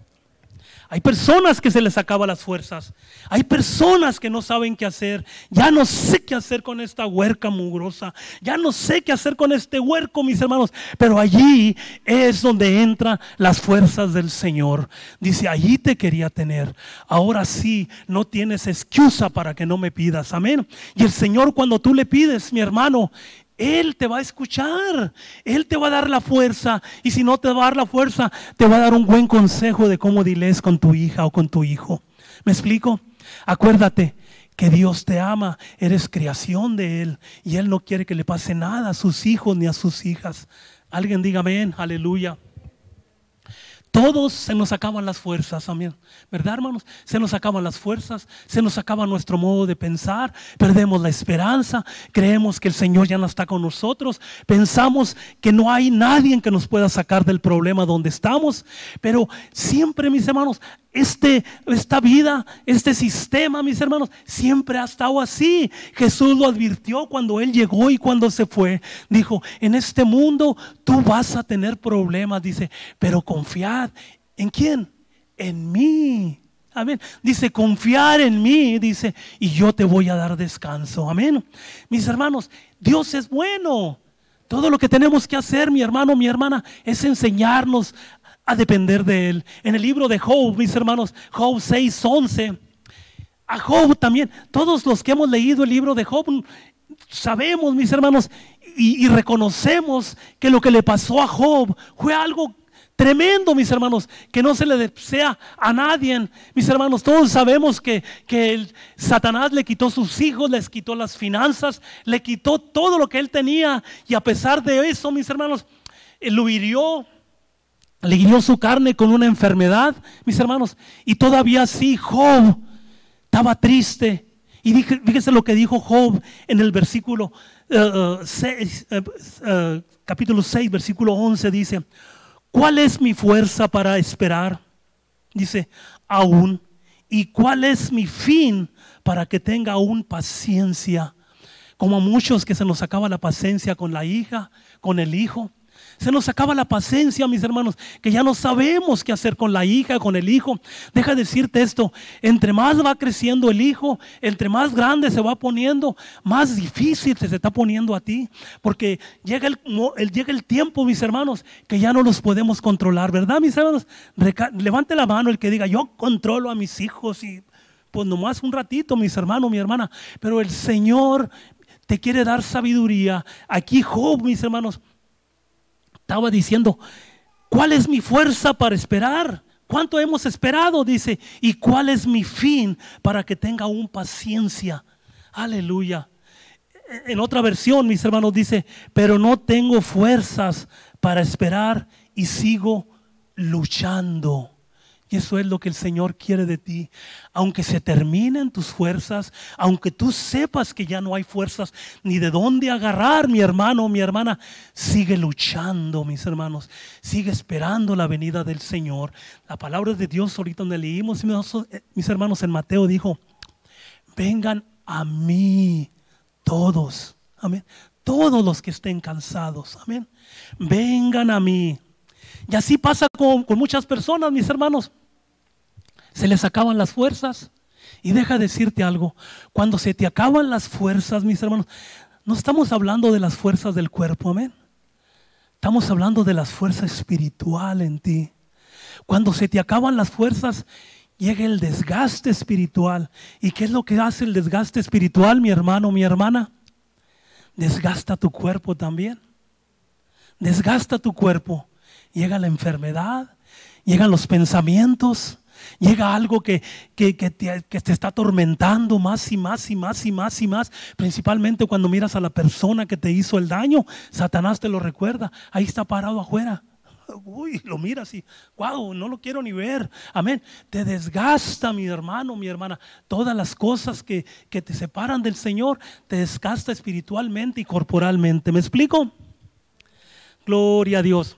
Hay personas que se les acaban las fuerzas. Hay personas que no saben qué hacer. Ya no sé qué hacer con esta huerca mugrosa. Ya no sé qué hacer con este huerco, mis hermanos. Pero allí es donde entran las fuerzas del Señor. Dice, allí te quería tener. Ahora sí, no tienes excusa para que no me pidas. Amén. Y el Señor, cuando tú le pides, mi hermano, Él te va a escuchar, Él te va a dar la fuerza, y si no te va a dar la fuerza, te va a dar un buen consejo de cómo diles con tu hija o con tu hijo. ¿Me explico? Acuérdate que Dios te ama, eres creación de Él, y Él no quiere que le pase nada a sus hijos ni a sus hijas. Alguien diga amén, aleluya. Todos se nos acaban las fuerzas, amén. ¿Verdad, hermanos? Se nos acaban las fuerzas, se nos acaba nuestro modo de pensar, perdemos la esperanza, creemos que el Señor ya no está con nosotros, pensamos que no hay nadie que nos pueda sacar del problema donde estamos, pero siempre, mis hermanos, Este, esta vida, este sistema, mis hermanos, siempre ha estado así. Jesús lo advirtió cuando Él llegó y cuando se fue. Dijo, en este mundo tú vas a tener problemas, dice, pero confiad. ¿En quién? En mí. Amén. Dice, confiar en mí, dice, y yo te voy a dar descanso. Amén. Mis hermanos, Dios es bueno. Todo lo que tenemos que hacer, mi hermano, mi hermana, es enseñarnos a depender de Él. En el libro de Job, mis hermanos, Job seis once, a Job también, todos los que hemos leído el libro de Job, sabemos, mis hermanos, y, y reconocemos que lo que le pasó a Job fue algo tremendo, mis hermanos, que no se le desea a nadie. Mis hermanos, todos sabemos que, que el Satanás le quitó sus hijos, les quitó las finanzas, le quitó todo lo que él tenía, y a pesar de eso, mis hermanos, él lo hirió. Le hirió su carne con una enfermedad, mis hermanos, y todavía así Job estaba triste Y dije, fíjese lo que dijo Job en el versículo uh, seis, uh, uh, capítulo seis, versículo once, dice: ¿cuál es mi fuerza para esperar? Dice, aún. ¿Y cuál es mi fin para que tenga aún paciencia? Como a muchos que se nos acaba la paciencia con la hija, con el hijo. Se nos acaba la paciencia, mis hermanos, que ya no sabemos qué hacer con la hija, con el hijo. Deja de decirte esto, entre más va creciendo el hijo, entre más grande se va poniendo, más difícil se, se está poniendo a ti. Porque llega el, el, llega el tiempo, mis hermanos, que ya no los podemos controlar, ¿verdad, mis hermanos? Reca levante la mano el que diga, yo controlo a mis hijos y pues nomás un ratito, mis hermanos, mi hermana. Pero el Señor te quiere dar sabiduría. Aquí Job, mis hermanos, estaba diciendo, ¿cuál es mi fuerza para esperar? ¿Cuánto hemos esperado? Dice, ¿y cuál es mi fin para que tenga aún paciencia? Aleluya. En otra versión, mis hermanos, dice, pero no tengo fuerzas para esperar y sigo luchando. Y eso es lo que el Señor quiere de ti. Aunque se terminen tus fuerzas, aunque tú sepas que ya no hay fuerzas ni de dónde agarrar, mi hermano o mi hermana, sigue luchando, mis hermanos. Sigue esperando la venida del Señor. La palabra de Dios, ahorita donde leímos, mis hermanos, en Mateo dijo, vengan a mí todos. Amén. Todos los que estén cansados. Amén. Vengan a mí. Y así pasa con, con muchas personas, mis hermanos. Se les acaban las fuerzas. Y deja decirte algo. Cuando se te acaban las fuerzas, mis hermanos, no estamos hablando de las fuerzas del cuerpo, amén. Estamos hablando de las fuerzas espirituales en ti. Cuando se te acaban las fuerzas, llega el desgaste espiritual. ¿Y qué es lo que hace el desgaste espiritual, mi hermano, mi hermana? Desgasta tu cuerpo también. Desgasta tu cuerpo. Llega la enfermedad, llegan los pensamientos, llega algo que, que, que, te, que te está atormentando más y más y más y más y más. Principalmente cuando miras a la persona que te hizo el daño, Satanás te lo recuerda. Ahí está parado afuera. Uy, lo miras y wow, no lo quiero ni ver. Amén. Te desgasta, mi hermano, mi hermana. Todas las cosas que, que te separan del Señor, te desgasta espiritualmente y corporalmente. ¿Me explico? Gloria a Dios.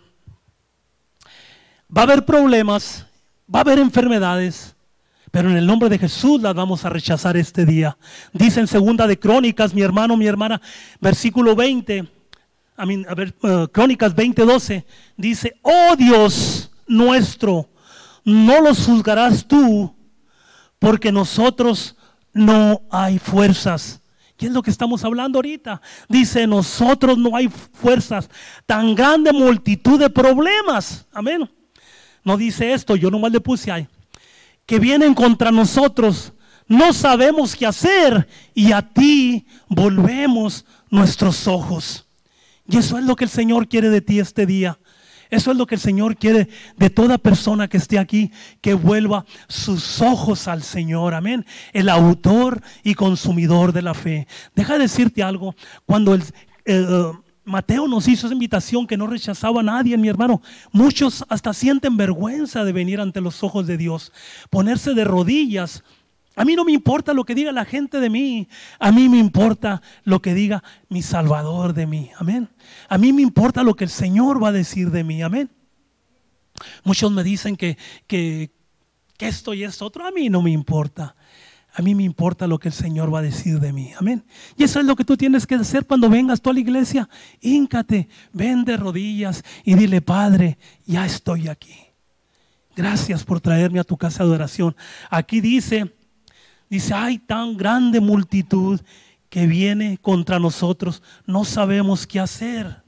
Va a haber problemas, va a haber enfermedades, pero en el nombre de Jesús las vamos a rechazar este día. Dice en segunda de Crónicas, mi hermano, mi hermana, versículo veinte, a, mí, a ver, uh, Crónicas veinte, doce, dice, oh Dios nuestro, no los juzgarás tú, porque nosotros no hay fuerzas. ¿Qué es lo que estamos hablando ahorita? Dice, nosotros no hay fuerzas, tan grande multitud de problemas. Amén. No dice esto, yo nomás le puse ahí, que vienen contra nosotros, no sabemos qué hacer y a ti volvemos nuestros ojos. Y eso es lo que el Señor quiere de ti este día. Eso es lo que el Señor quiere de toda persona que esté aquí, que vuelva sus ojos al Señor. Amén. El autor y consumidor de la fe. Deja de decirte algo, cuando el... el Mateo nos hizo esa invitación que no rechazaba a nadie, mi hermano. Muchos hasta sienten vergüenza de venir ante los ojos de Dios, ponerse de rodillas. A mí no me importa lo que diga la gente de mí, a mí me importa lo que diga mi Salvador de mí, amén. A mí me importa lo que el Señor va a decir de mí, amén. Muchos me dicen que, que, que esto y esto otro, a mí no me importa. A mí me importa lo que el Señor va a decir de mí, amén. Y eso es lo que tú tienes que hacer cuando vengas tú a la iglesia. Híncate, ven de rodillas y dile, Padre, ya estoy aquí. Gracias por traerme a tu casa de oración. Aquí dice, dice, hay tan grande multitud que viene contra nosotros. No sabemos qué hacer.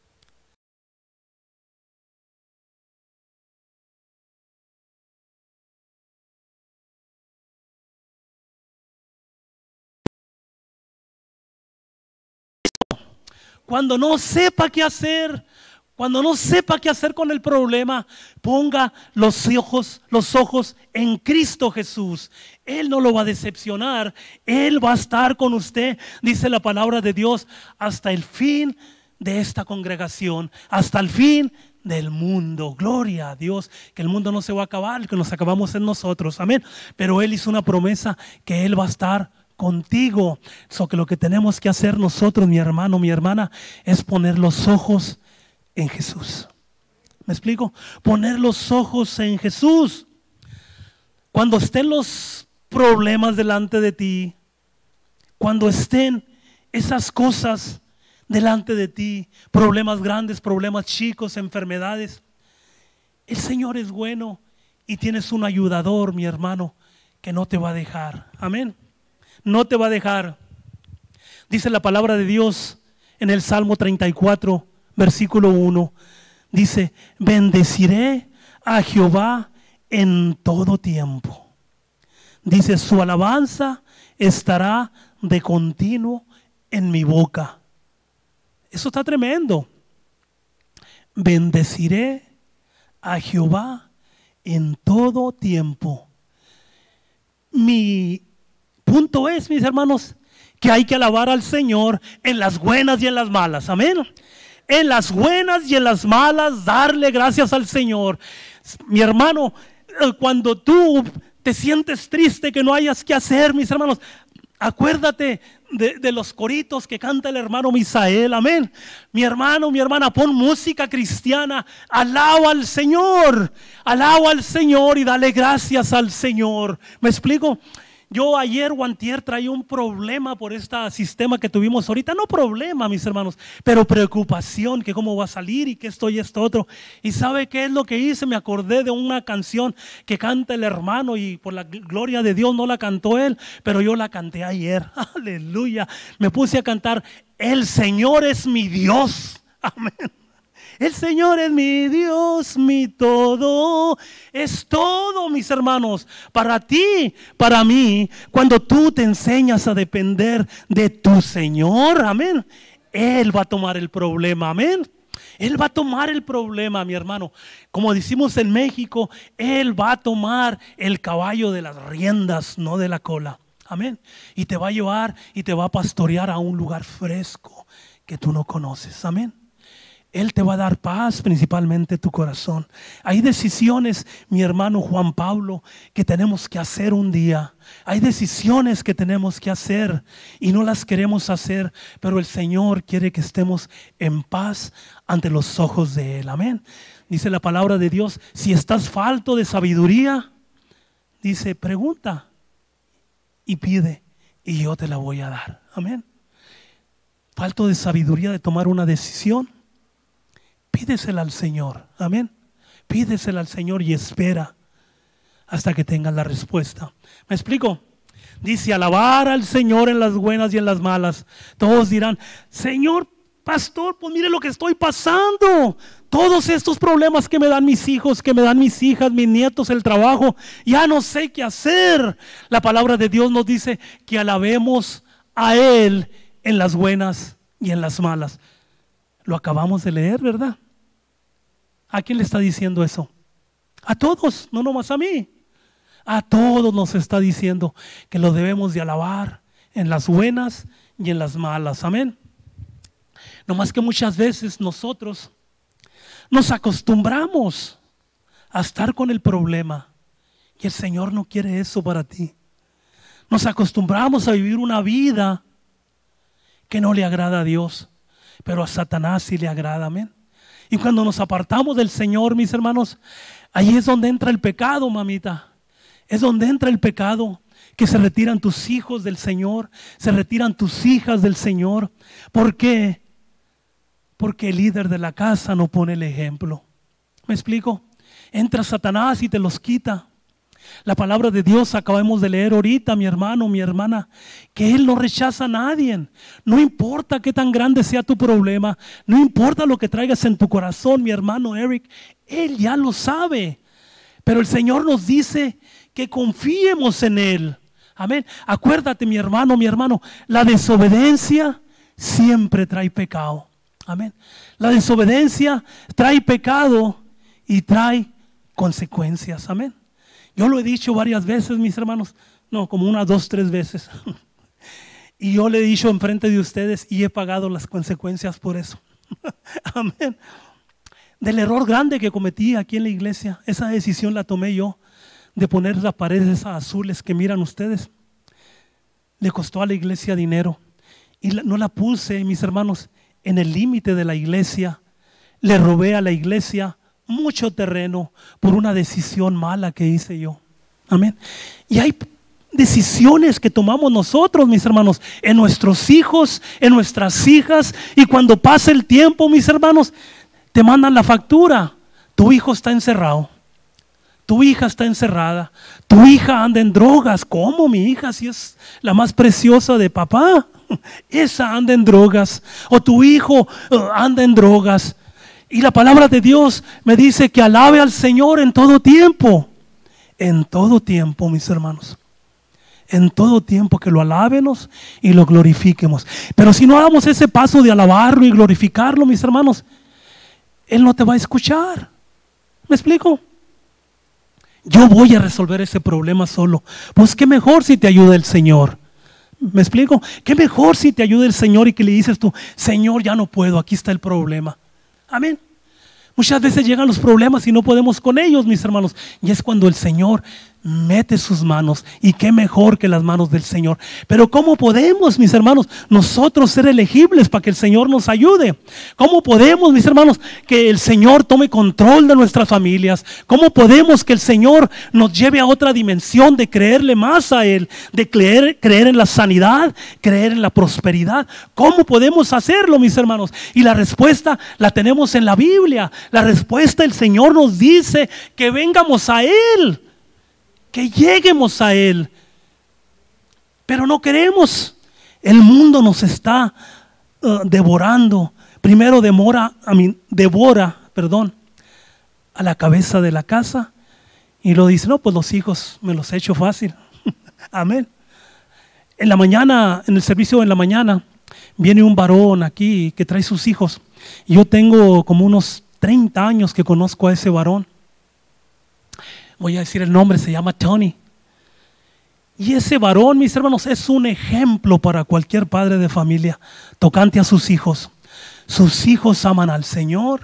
Cuando no sepa qué hacer, cuando no sepa qué hacer con el problema, ponga los ojos, los ojos en Cristo Jesús. Él no lo va a decepcionar, Él va a estar con usted, dice la palabra de Dios, hasta el fin de esta congregación, hasta el fin del mundo. Gloria a Dios, que el mundo no se va a acabar, que nos acabamos en nosotros, amén. Pero Él hizo una promesa que Él va a estar contigo. So que lo que tenemos que hacer nosotros, mi hermano, mi hermana, es poner los ojos en Jesús. ¿Me explico? Poner los ojos en Jesús. Cuando estén los problemas delante de ti, cuando estén esas cosas delante de ti, problemas grandes, problemas chicos, enfermedades, el Señor es bueno y tienes un ayudador, mi hermano, que no te va a dejar. Amén. No te va a dejar. Dice la palabra de Dios en el Salmo treinta y cuatro, versículo uno. Dice, bendeciré a Jehová en todo tiempo. Dice, su alabanza estará de continuo en mi boca. Eso está tremendo. Bendeciré a Jehová en todo tiempo. Mi punto es, mis hermanos, que hay que alabar al Señor en las buenas y en las malas. Amén. En las buenas y en las malas, darle gracias al Señor. Mi hermano, cuando tú te sientes triste que no hayas que hacer, mis hermanos, acuérdate de, de los coritos que canta el hermano Misael. Amén. Mi hermano, mi hermana, pon música cristiana, alaba al Señor, alaba al Señor y dale gracias al Señor. ¿Me explico? Yo ayer o antier traía un problema por este sistema que tuvimos ahorita. No problema, mis hermanos, pero preocupación, que cómo va a salir y que esto y esto otro. ¿Y sabe qué es lo que hice? Me acordé de una canción que canta el hermano y por la gloria de Dios no la cantó él, pero yo la canté ayer. Aleluya. Me puse a cantar, el Señor es mi Dios. Amén. El Señor es mi Dios, mi todo, es todo, mis hermanos, para ti, para mí. Cuando tú te enseñas a depender de tu Señor, amén, Él va a tomar el problema, amén. Él va a tomar el problema, mi hermano. Como decimos en México, Él va a tomar el caballo de las riendas, no de la cola, amén. Y te va a llevar y te va a pastorear a un lugar fresco que tú no conoces, amén. Él te va a dar paz, principalmente tu corazón. Hay decisiones, mi hermano Juan Pablo, que tenemos que hacer un día. Hay decisiones que tenemos que hacer y no las queremos hacer, pero el Señor quiere que estemos en paz ante los ojos de Él. Amén. Dice la palabra de Dios, si estás falto de sabiduría, dice, pregunta y pide y yo te la voy a dar. Amén. Falto de sabiduría de tomar una decisión. Pídesela al Señor, amén. Pídesela al Señor y espera hasta que tengas la respuesta. ¿Me explico? Dice, alabar al Señor en las buenas y en las malas. Todos dirán, Señor, pastor, pues mire lo que estoy pasando. Todos estos problemas que me dan mis hijos, que me dan mis hijas, mis nietos, el trabajo, ya no sé qué hacer. La palabra de Dios nos dice que alabemos a Él en las buenas y en las malas. Lo acabamos de leer, ¿verdad? ¿A quién le está diciendo eso? A todos, no nomás a mí. A todos nos está diciendo que lo debemos de alabar en las buenas y en las malas. Amén. No más que muchas veces nosotros nos acostumbramos a estar con el problema y el Señor no quiere eso para ti. Nos acostumbramos a vivir una vida que no le agrada a Dios, pero a Satanás sí le agrada. Amén. Y cuando nos apartamos del Señor, mis hermanos, ahí es donde entra el pecado, mamita. Es donde entra el pecado, que se retiran tus hijos del Señor, se retiran tus hijas del Señor. ¿Por qué? Porque el líder de la casa no pone el ejemplo. ¿Me explico? Entra Satanás y te los quita. La palabra de Dios acabamos de leer ahorita, mi hermano, mi hermana, que Él no rechaza a nadie. No importa qué tan grande sea tu problema, no importa lo que traigas en tu corazón, mi hermano Eric, Él ya lo sabe. Pero el Señor nos dice que confiemos en Él. Amén. Acuérdate, mi hermano, mi hermano, la desobediencia siempre trae pecado. Amén. La desobediencia trae pecado y trae consecuencias. Amén. Yo lo he dicho varias veces, mis hermanos, no, como unas dos, tres veces. Y yo le he dicho enfrente de ustedes y he pagado las consecuencias por eso. Amén. Del error grande que cometí aquí en la iglesia, esa decisión la tomé yo de poner las paredes esas azules que miran ustedes. le costó a la iglesia dinero y la- no la puse, mis hermanos, en el límite de la iglesia. Le robé a la iglesia mucho terreno por una decisión mala que hice yo. Amén. Y hay decisiones que tomamos nosotros, mis hermanos, en nuestros hijos, en nuestras hijas, y cuando pasa el tiempo, mis hermanos, te mandan la factura. Tu hijo está encerrado, tu hija está encerrada, tu hija anda en drogas. ¿Cómo, mi hija, si es la más preciosa de papá? Esa anda en drogas. O tu hijo uh, anda en drogas. Y la palabra de Dios me dice que alabe al Señor en todo tiempo. En todo tiempo, mis hermanos. En todo tiempo que lo alabemos y lo glorifiquemos. Pero si no damos ese paso de alabarlo y glorificarlo, mis hermanos, Él no te va a escuchar. ¿Me explico? Yo voy a resolver ese problema solo. Pues qué mejor si te ayuda el Señor. ¿Me explico? Qué mejor si te ayuda el Señor y que le dices tú, Señor, ya no puedo, aquí está el problema. Amén. Muchas veces llegan los problemas y no podemos con ellos, mis hermanos. Y es cuando el Señor mete sus manos. Y qué mejor que las manos del Señor. Pero ¿cómo podemos, mis hermanos, nosotros ser elegibles para que el Señor nos ayude? ¿Cómo podemos, mis hermanos, que el Señor tome control de nuestras familias? ¿Cómo podemos que el Señor nos lleve a otra dimensión de creerle más a Él? De creer, creer en la sanidad, creer en la prosperidad. ¿Cómo podemos hacerlo, mis hermanos? Y la respuesta la tenemos en la Biblia. La respuesta, el Señor nos dice que vengamos a Él, que lleguemos a Él. Pero no queremos. El mundo nos está uh, devorando. Primero demora, a mí, devora, perdón, a la cabeza de la casa. Y lo dice, no, pues los hijos me los he hecho fácil. Amén. En la mañana, en el servicio de la mañana, viene un varón aquí que trae sus hijos. Y yo tengo como unos treinta años que conozco a ese varón. Voy a decir el nombre, se llama Tony. Y ese varón, mis hermanos, es un ejemplo para cualquier padre de familia tocante a sus hijos. Sus hijos aman al Señor,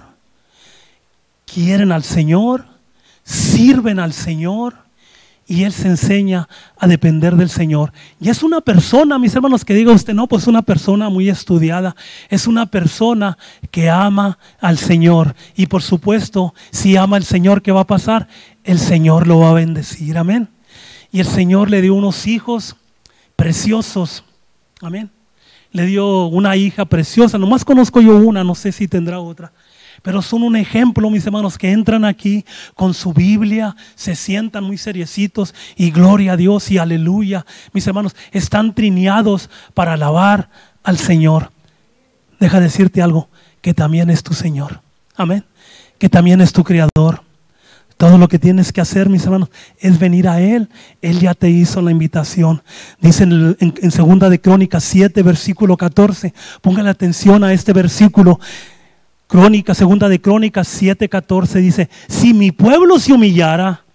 quieren al Señor, sirven al Señor, y Él se enseña a depender del Señor. Y es una persona, mis hermanos, que diga usted, no, pues una persona muy estudiada. Es una persona que ama al Señor. Y por supuesto, si ama al Señor, ¿qué va a pasar? El Señor lo va a bendecir, amén. Y el Señor le dio unos hijos preciosos, amén. Le dio una hija preciosa, nomás conozco yo una, no sé si tendrá otra. Pero son un ejemplo, mis hermanos, que entran aquí con su Biblia, se sientan muy seriecitos y gloria a Dios y aleluya. Mis hermanos, están trineados para alabar al Señor. Deja decirte algo, que también es tu Señor. Amén. Que también es tu Creador. Todo lo que tienes que hacer, mis hermanos, es venir a Él. Él ya te hizo la invitación. Dice en, en, en segunda de Crónicas siete, versículo catorce. Póngale atención a este versículo. Crónica, segunda de Crónicas siete, catorce dice, si mi pueblo se humillara,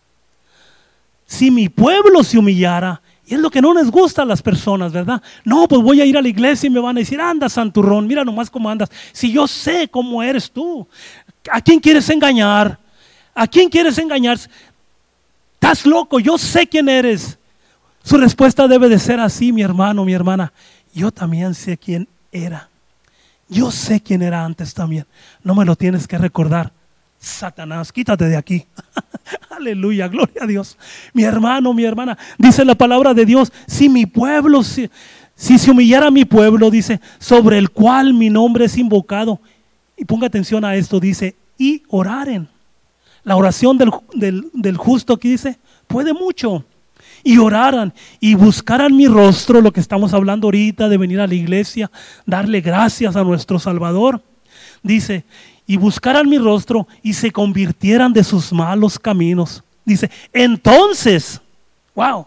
si mi pueblo se humillara, y es lo que no les gusta a las personas, ¿verdad? No, pues voy a ir a la iglesia y me van a decir, anda santurrón, mira nomás cómo andas. Si yo sé cómo eres tú, ¿a quién quieres engañar? ¿A quién quieres engañar? Estás loco, yo sé quién eres. Su respuesta debe de ser así, mi hermano, mi hermana. Yo también sé quién era. Yo sé quién era antes también. No me lo tienes que recordar. Satanás, quítate de aquí. Aleluya, gloria a Dios. Mi hermano, mi hermana, dice la palabra de Dios, si mi pueblo, si, si se humillara mi pueblo, dice, sobre el cual mi nombre es invocado. Y ponga atención a esto, dice, y oraren. La oración del, del, del justo aquí dice, puede mucho. Y oraran y buscaran mi rostro, lo que estamos hablando ahorita de venir a la iglesia, darle gracias a nuestro Salvador. Dice, y buscaran mi rostro y se convirtieran de sus malos caminos. Dice, entonces, wow,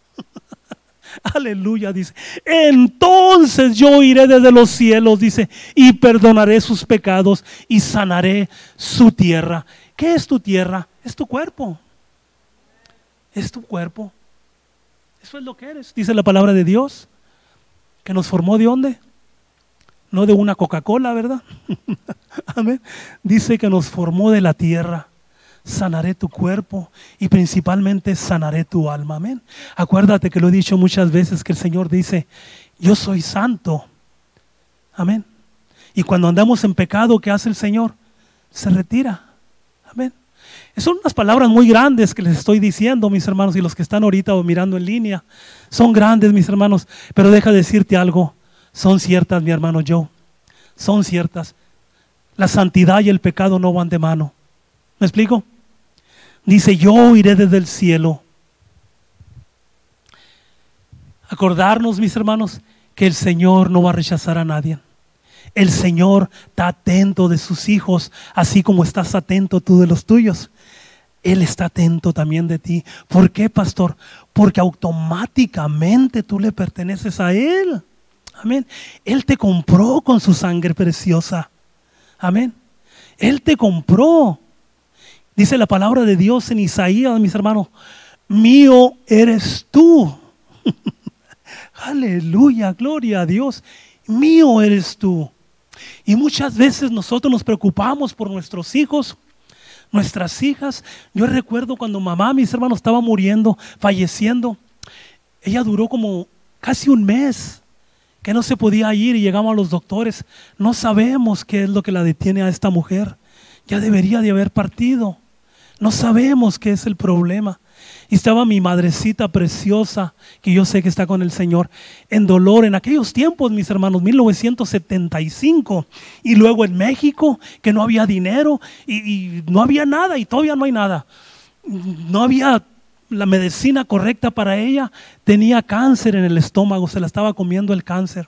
aleluya, dice, entonces yo iré desde los cielos, dice, y perdonaré sus pecados y sanaré su tierra. ¿Qué es tu tierra? Es tu cuerpo. Es tu cuerpo. Eso es lo que eres, dice la palabra de Dios, que nos formó ¿de dónde? No de una Coca-Cola, ¿verdad? Amén. Dice que nos formó de la tierra. sanaré tu cuerpo y principalmente sanaré tu alma. Amén. Acuérdate que lo he dicho muchas veces, que el Señor dice, yo soy santo. Amén. Y cuando andamos en pecado, ¿qué hace el Señor? Se retira. Amén. Son unas palabras muy grandes que les estoy diciendo, mis hermanos, y los que están ahorita mirando en línea. Son grandes, mis hermanos, pero deja decirte algo. Son ciertas, mi hermano Joe. Son ciertas. La santidad y el pecado no van de mano. ¿Me explico? Dice, yo iré desde el cielo. Acordarnos, mis hermanos, que el Señor no va a rechazar a nadie. El Señor está atento de sus hijos, así como estás atento tú de los tuyos. Él está atento también de ti. ¿Por qué, pastor? Porque automáticamente tú le perteneces a Él. Amén. Él te compró con su sangre preciosa. Amén. Él te compró. Dice la palabra de Dios en Isaías, mis hermanos, mío eres tú. Aleluya, gloria a Dios. Mío eres tú. Y muchas veces nosotros nos preocupamos por nuestros hijos, nuestras hijas. Yo recuerdo cuando mamá, mis hermanos, estaba muriendo, falleciendo. Ella duró como casi un mes que no se podía ir y llegamos a los doctores. No sabemos qué es lo que la detiene a esta mujer. Ya debería de haber partido. No sabemos qué es el problema. Y estaba mi madrecita preciosa, que yo sé que está con el Señor, en dolor en aquellos tiempos, mis hermanos, mil novecientos setenta y cinco. Y luego en México, que no había dinero y, y no había nada, y todavía no hay nada. No había la medicina correcta para ella. Tenía cáncer en el estómago, se la estaba comiendo el cáncer.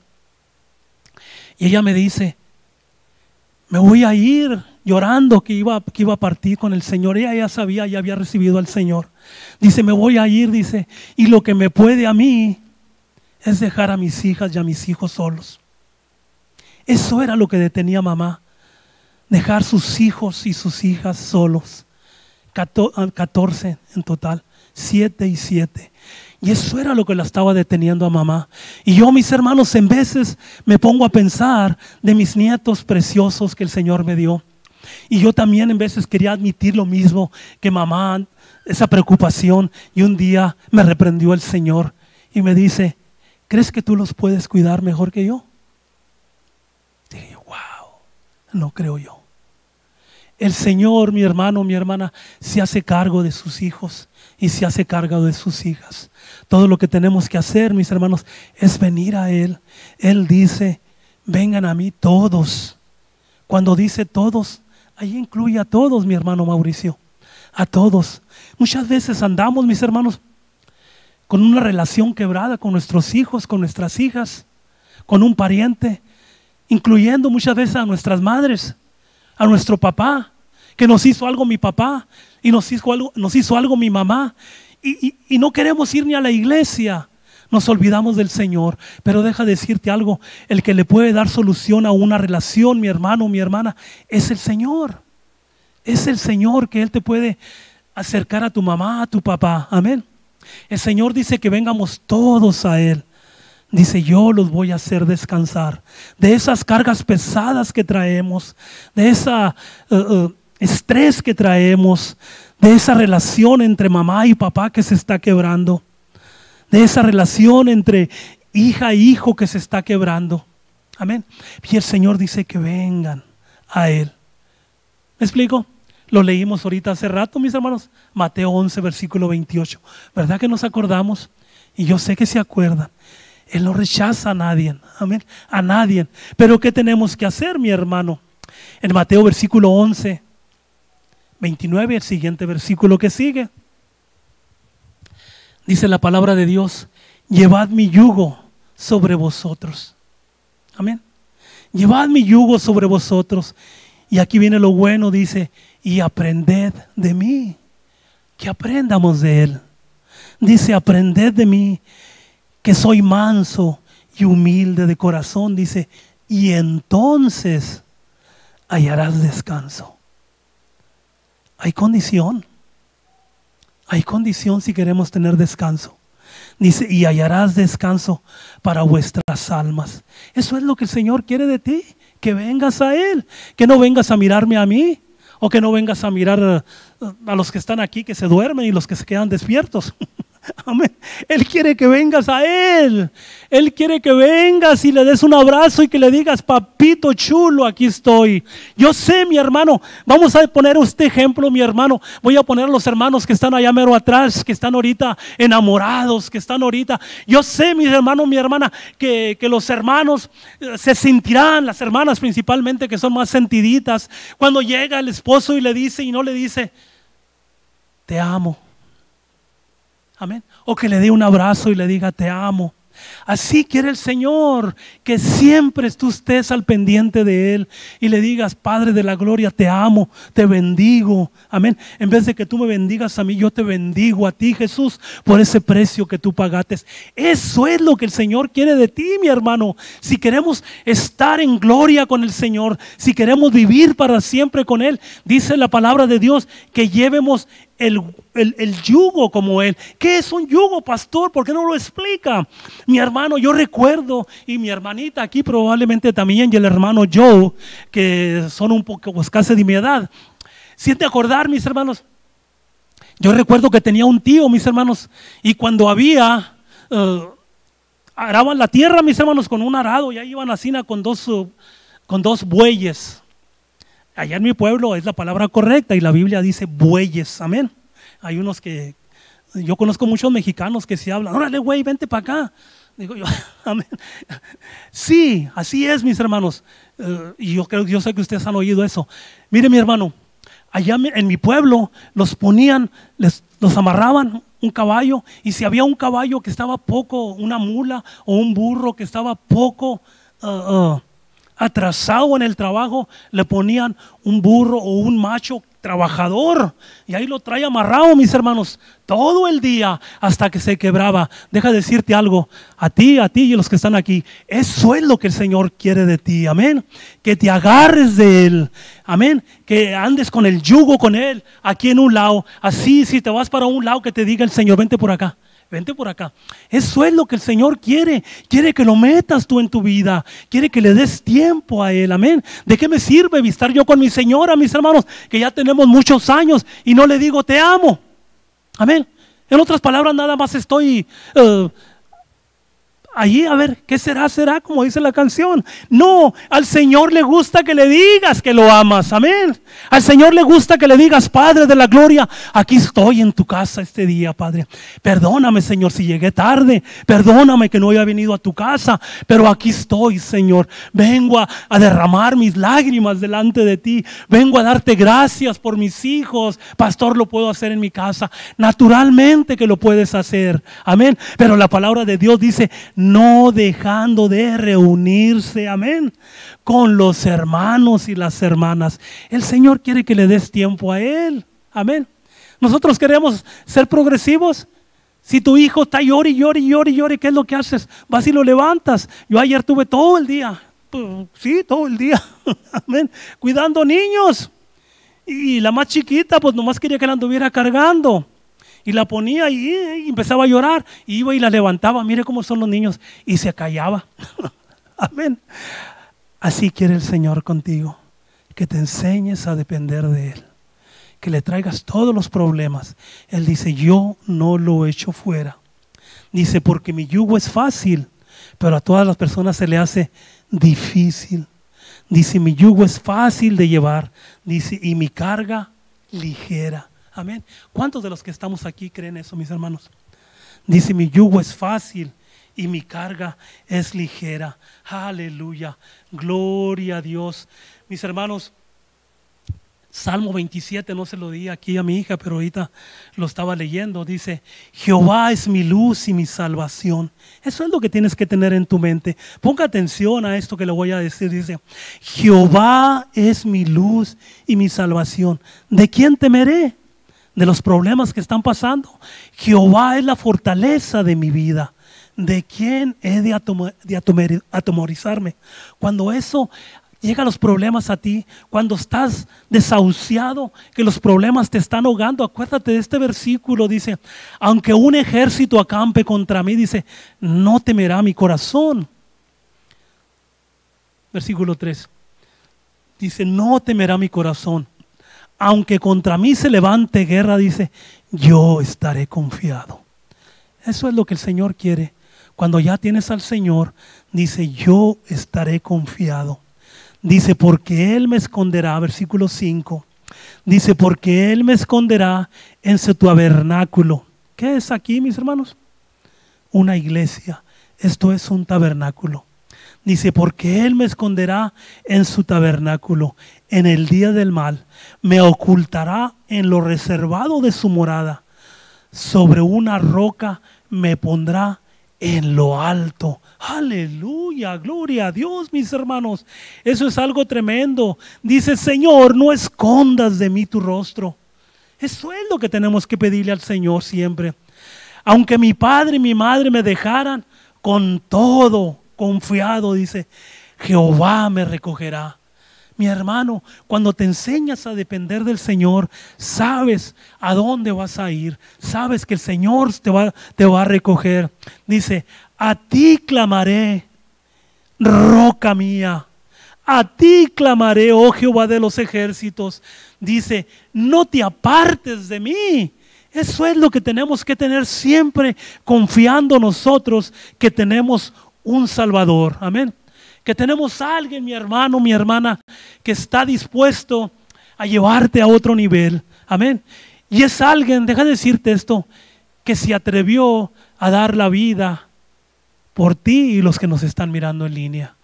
Y ella me dice, me voy a ir, llorando que iba, que iba a partir con el Señor. Ella ya sabía, ya había recibido al Señor. Dice, me voy a ir, dice, y lo que me puede a mí es dejar a mis hijas y a mis hijos solos. Eso era lo que detenía a mamá, dejar sus hijos y sus hijas solos. catorce en total, siete y siete. Y eso era lo que la estaba deteniendo a mamá. Y yo, mis hermanos, en veces me pongo a pensar de mis nietos preciosos que el Señor me dio. Y yo también en veces quería admitir lo mismo que mamá, esa preocupación. Y un día me reprendió el Señor y me dice, ¿crees que tú los puedes cuidar mejor que yo? Dije yo, wow, no creo yo. El Señor, mi hermano, mi hermana, se hace cargo de sus hijos y se hace cargo de sus hijas. Todo lo que tenemos que hacer, mis hermanos, es venir a Él. Él dice, vengan a mí todos. Cuando dice todos, ahí incluye a todos, mi hermano Mauricio. A todos. Muchas veces andamos, mis hermanos, con una relación quebrada con nuestros hijos, con nuestras hijas, con un pariente, incluyendo muchas veces a nuestras madres, a nuestro papá, que nos hizo algo mi papá y nos hizo algo, nos hizo algo mi mamá. Y, y, y no queremos ir ni a la iglesia. Nos olvidamos del Señor. Pero deja decirte algo, el que le puede dar solución a una relación, mi hermano, mi hermana, es el Señor. Es el Señor que Él te puede acercar a tu mamá, a tu papá. Amén. El Señor dice que vengamos todos a Él. Dice, yo los voy a hacer descansar de esas cargas pesadas que traemos, de ese uh, uh, estrés que traemos, de esa relación entre mamá y papá que se está quebrando, de esa relación entre hija e hijo que se está quebrando. Amén. Y el Señor dice que vengan a Él. ¿Me explico? Lo leímos ahorita hace rato, mis hermanos. Mateo once, versículo veintiocho. ¿Verdad que nos acordamos? Y yo sé que se acuerdan. Él no rechaza a nadie. Amén. A nadie. Pero ¿qué tenemos que hacer, mi hermano? En Mateo versículo once, veintinueve, el siguiente versículo que sigue. Dice la palabra de Dios, llevad mi yugo sobre vosotros. Amén. Llevad mi yugo sobre vosotros. Y aquí viene lo bueno, dice, y aprended de mí. Que aprendamos de Él. Dice, aprended de mí, que soy manso y humilde de corazón. Dice, y entonces hallarás descanso. Hay condición. Hay condición si queremos tener descanso. Dice, y hallarás descanso para vuestras almas. Eso es lo que el Señor quiere de ti. Que vengas a Él. Que no vengas a mirarme a mí O que no vengas a mirar a los que están aquí que se duermen y los que se quedan despiertos. Amén. Él quiere que vengas a Él. Él quiere que vengas y le des un abrazo y que le digas: papito chulo, aquí estoy. Yo sé, mi hermano, vamos a poner este ejemplo, mi hermano. Voy a poner a los hermanos que están allá mero atrás, que están ahorita enamorados, que están ahorita. Yo sé, mis hermanos, mi hermana, que, que los hermanos se sentirán, las hermanas principalmente, que son más sentiditas, cuando llega el esposo y le dice y no le dice: te amo. Amén. O que le dé un abrazo y le diga: te amo. Así quiere el Señor, que siempre tú estés al pendiente de Él y le digas: Padre de la gloria, te amo, te bendigo. Amén. En vez de que tú me bendigas a mí, yo te bendigo a ti, Jesús, por ese precio que tú pagaste. Eso es lo que el Señor quiere de ti, mi hermano. Si queremos estar en gloria con el Señor, si queremos vivir para siempre con Él, dice la palabra de Dios que llevemos El, el, el yugo como Él. ¿Qué es un yugo, pastor? ¿Por qué no lo explica? Mi hermano, yo recuerdo, y mi hermanita aquí probablemente también, y el hermano Joe, que son un poco, pues casi de mi edad. Siente acordar, mis hermanos, yo recuerdo que tenía un tío, mis hermanos, y cuando había uh, araban la tierra, mis hermanos, con un arado, y ahí iban así con dos, uh, con dos bueyes. Allá en mi pueblo es la palabra correcta y la Biblia dice bueyes, amén. Hay unos que, yo conozco muchos mexicanos que se hablan: órale güey, vente para acá. Digo yo, amén. Sí, así es, mis hermanos. Uh, y yo creo, yo sé que ustedes han oído eso. Mire, mi hermano, allá en mi pueblo los ponían, les, los amarraban un caballo, y si había un caballo que estaba poco, una mula o un burro que estaba poco uh, uh, atrasado en el trabajo, le ponían un burro o un macho trabajador y ahí lo trae amarrado, mis hermanos, todo el día hasta que se quebraba. Deja de decirte algo, a ti, a ti y a los que están aquí, eso es lo que el Señor quiere de ti, amén. Que te agarres de Él, amén. Que andes con el yugo con Él aquí en un lado. Así, si te vas para un lado, que te diga el Señor: vente por acá. Vente por acá. Eso es lo que el Señor quiere. Quiere que lo metas tú en tu vida. Quiere que le des tiempo a Él. Amén. ¿De qué me sirve estar yo con mi señora, mis hermanos, que ya tenemos muchos años, y no le digo te amo? Amén. En otras palabras, nada más estoy uh, allí, a ver, ¿qué será? Será como dice la canción. No, al Señor le gusta que le digas que lo amas, amén. Al Señor le gusta que le digas: Padre de la gloria, aquí estoy en tu casa este día, Padre. Perdóname, Señor, si llegué tarde. Perdóname que no haya venido a tu casa, pero aquí estoy, Señor. Vengo a, a derramar mis lágrimas delante de ti. Vengo a darte gracias por mis hijos. Pastor, lo puedo hacer en mi casa. Naturalmente que lo puedes hacer, amén. Pero la palabra de Dios dice: no dejando de reunirse, amén, con los hermanos y las hermanas. El Señor quiere que le des tiempo a Él, amén. Nosotros queremos ser progresivos. Si tu hijo está llore y llore y llore y llore, ¿qué es lo que haces? Vas y lo levantas. Yo ayer tuve todo el día, pues, sí, todo el día, amén, cuidando niños. Y la más chiquita, pues nomás quería que la anduviera cargando. Y la ponía y, y empezaba a llorar. Y iba y la levantaba. Mire cómo son los niños. Y se callaba. Amén. Así quiere el Señor contigo. Que te enseñes a depender de Él. Que le traigas todos los problemas. Él dice: yo no lo echo fuera. Dice: porque mi yugo es fácil, pero a todas las personas se le hace difícil. Dice: mi yugo es fácil de llevar. Dice: y mi carga ligera. Amén. ¿Cuántos de los que estamos aquí creen eso, mis hermanos? Dice: mi yugo es fácil y mi carga es ligera. Aleluya. Gloria a Dios. Mis hermanos, Salmo veintisiete, no se lo di aquí a mi hija, pero ahorita lo estaba leyendo. Dice: Jehová es mi luz y mi salvación. Eso es lo que tienes que tener en tu mente. Ponga atención a esto que le voy a decir. Dice: Jehová es mi luz y mi salvación. ¿De quién temeré? De los problemas que están pasando. Jehová es la fortaleza de mi vida. ¿De quién he de, atom de atom atemorizarme? Cuando eso llegan los problemas a ti, cuando estás desahuciado, que los problemas te están ahogando, acuérdate de este versículo. Dice: aunque un ejército acampe contra mí, dice, no temerá mi corazón. Versículo tres. Dice: no temerá mi corazón, aunque contra mí se levante guerra, dice, yo estaré confiado. Eso es lo que el Señor quiere. Cuando ya tienes al Señor, dice, yo estaré confiado. Dice, porque Él me esconderá, versículo cinco. Dice, porque Él me esconderá en su tabernáculo. ¿Qué es aquí, mis hermanos? Una iglesia. Esto es un tabernáculo. Dice, porque Él me esconderá en su tabernáculo. En el día del mal me ocultará en lo reservado de su morada. Sobre una roca me pondrá en lo alto. Aleluya, gloria a Dios, mis hermanos. Eso es algo tremendo. Dice, Señor, no escondas de mí tu rostro. Eso es lo que tenemos que pedirle al Señor siempre. Aunque mi padre y mi madre me dejaran, con todo confiado, dice, Jehová me recogerá. Mi hermano, cuando te enseñas a depender del Señor, sabes a dónde vas a ir. Sabes que el Señor te va, te va a recoger. Dice, a ti clamaré, roca mía. A ti clamaré, oh Jehová de los ejércitos. Dice, no te apartes de mí. Eso es lo que tenemos que tener siempre, confiando nosotros que tenemos un Salvador. Amén. Que tenemos a alguien, mi hermano, mi hermana, que está dispuesto a llevarte a otro nivel. Amén. Y es alguien, deja de decirte esto, que se atrevió a dar la vida por ti y los que nos están mirando en línea.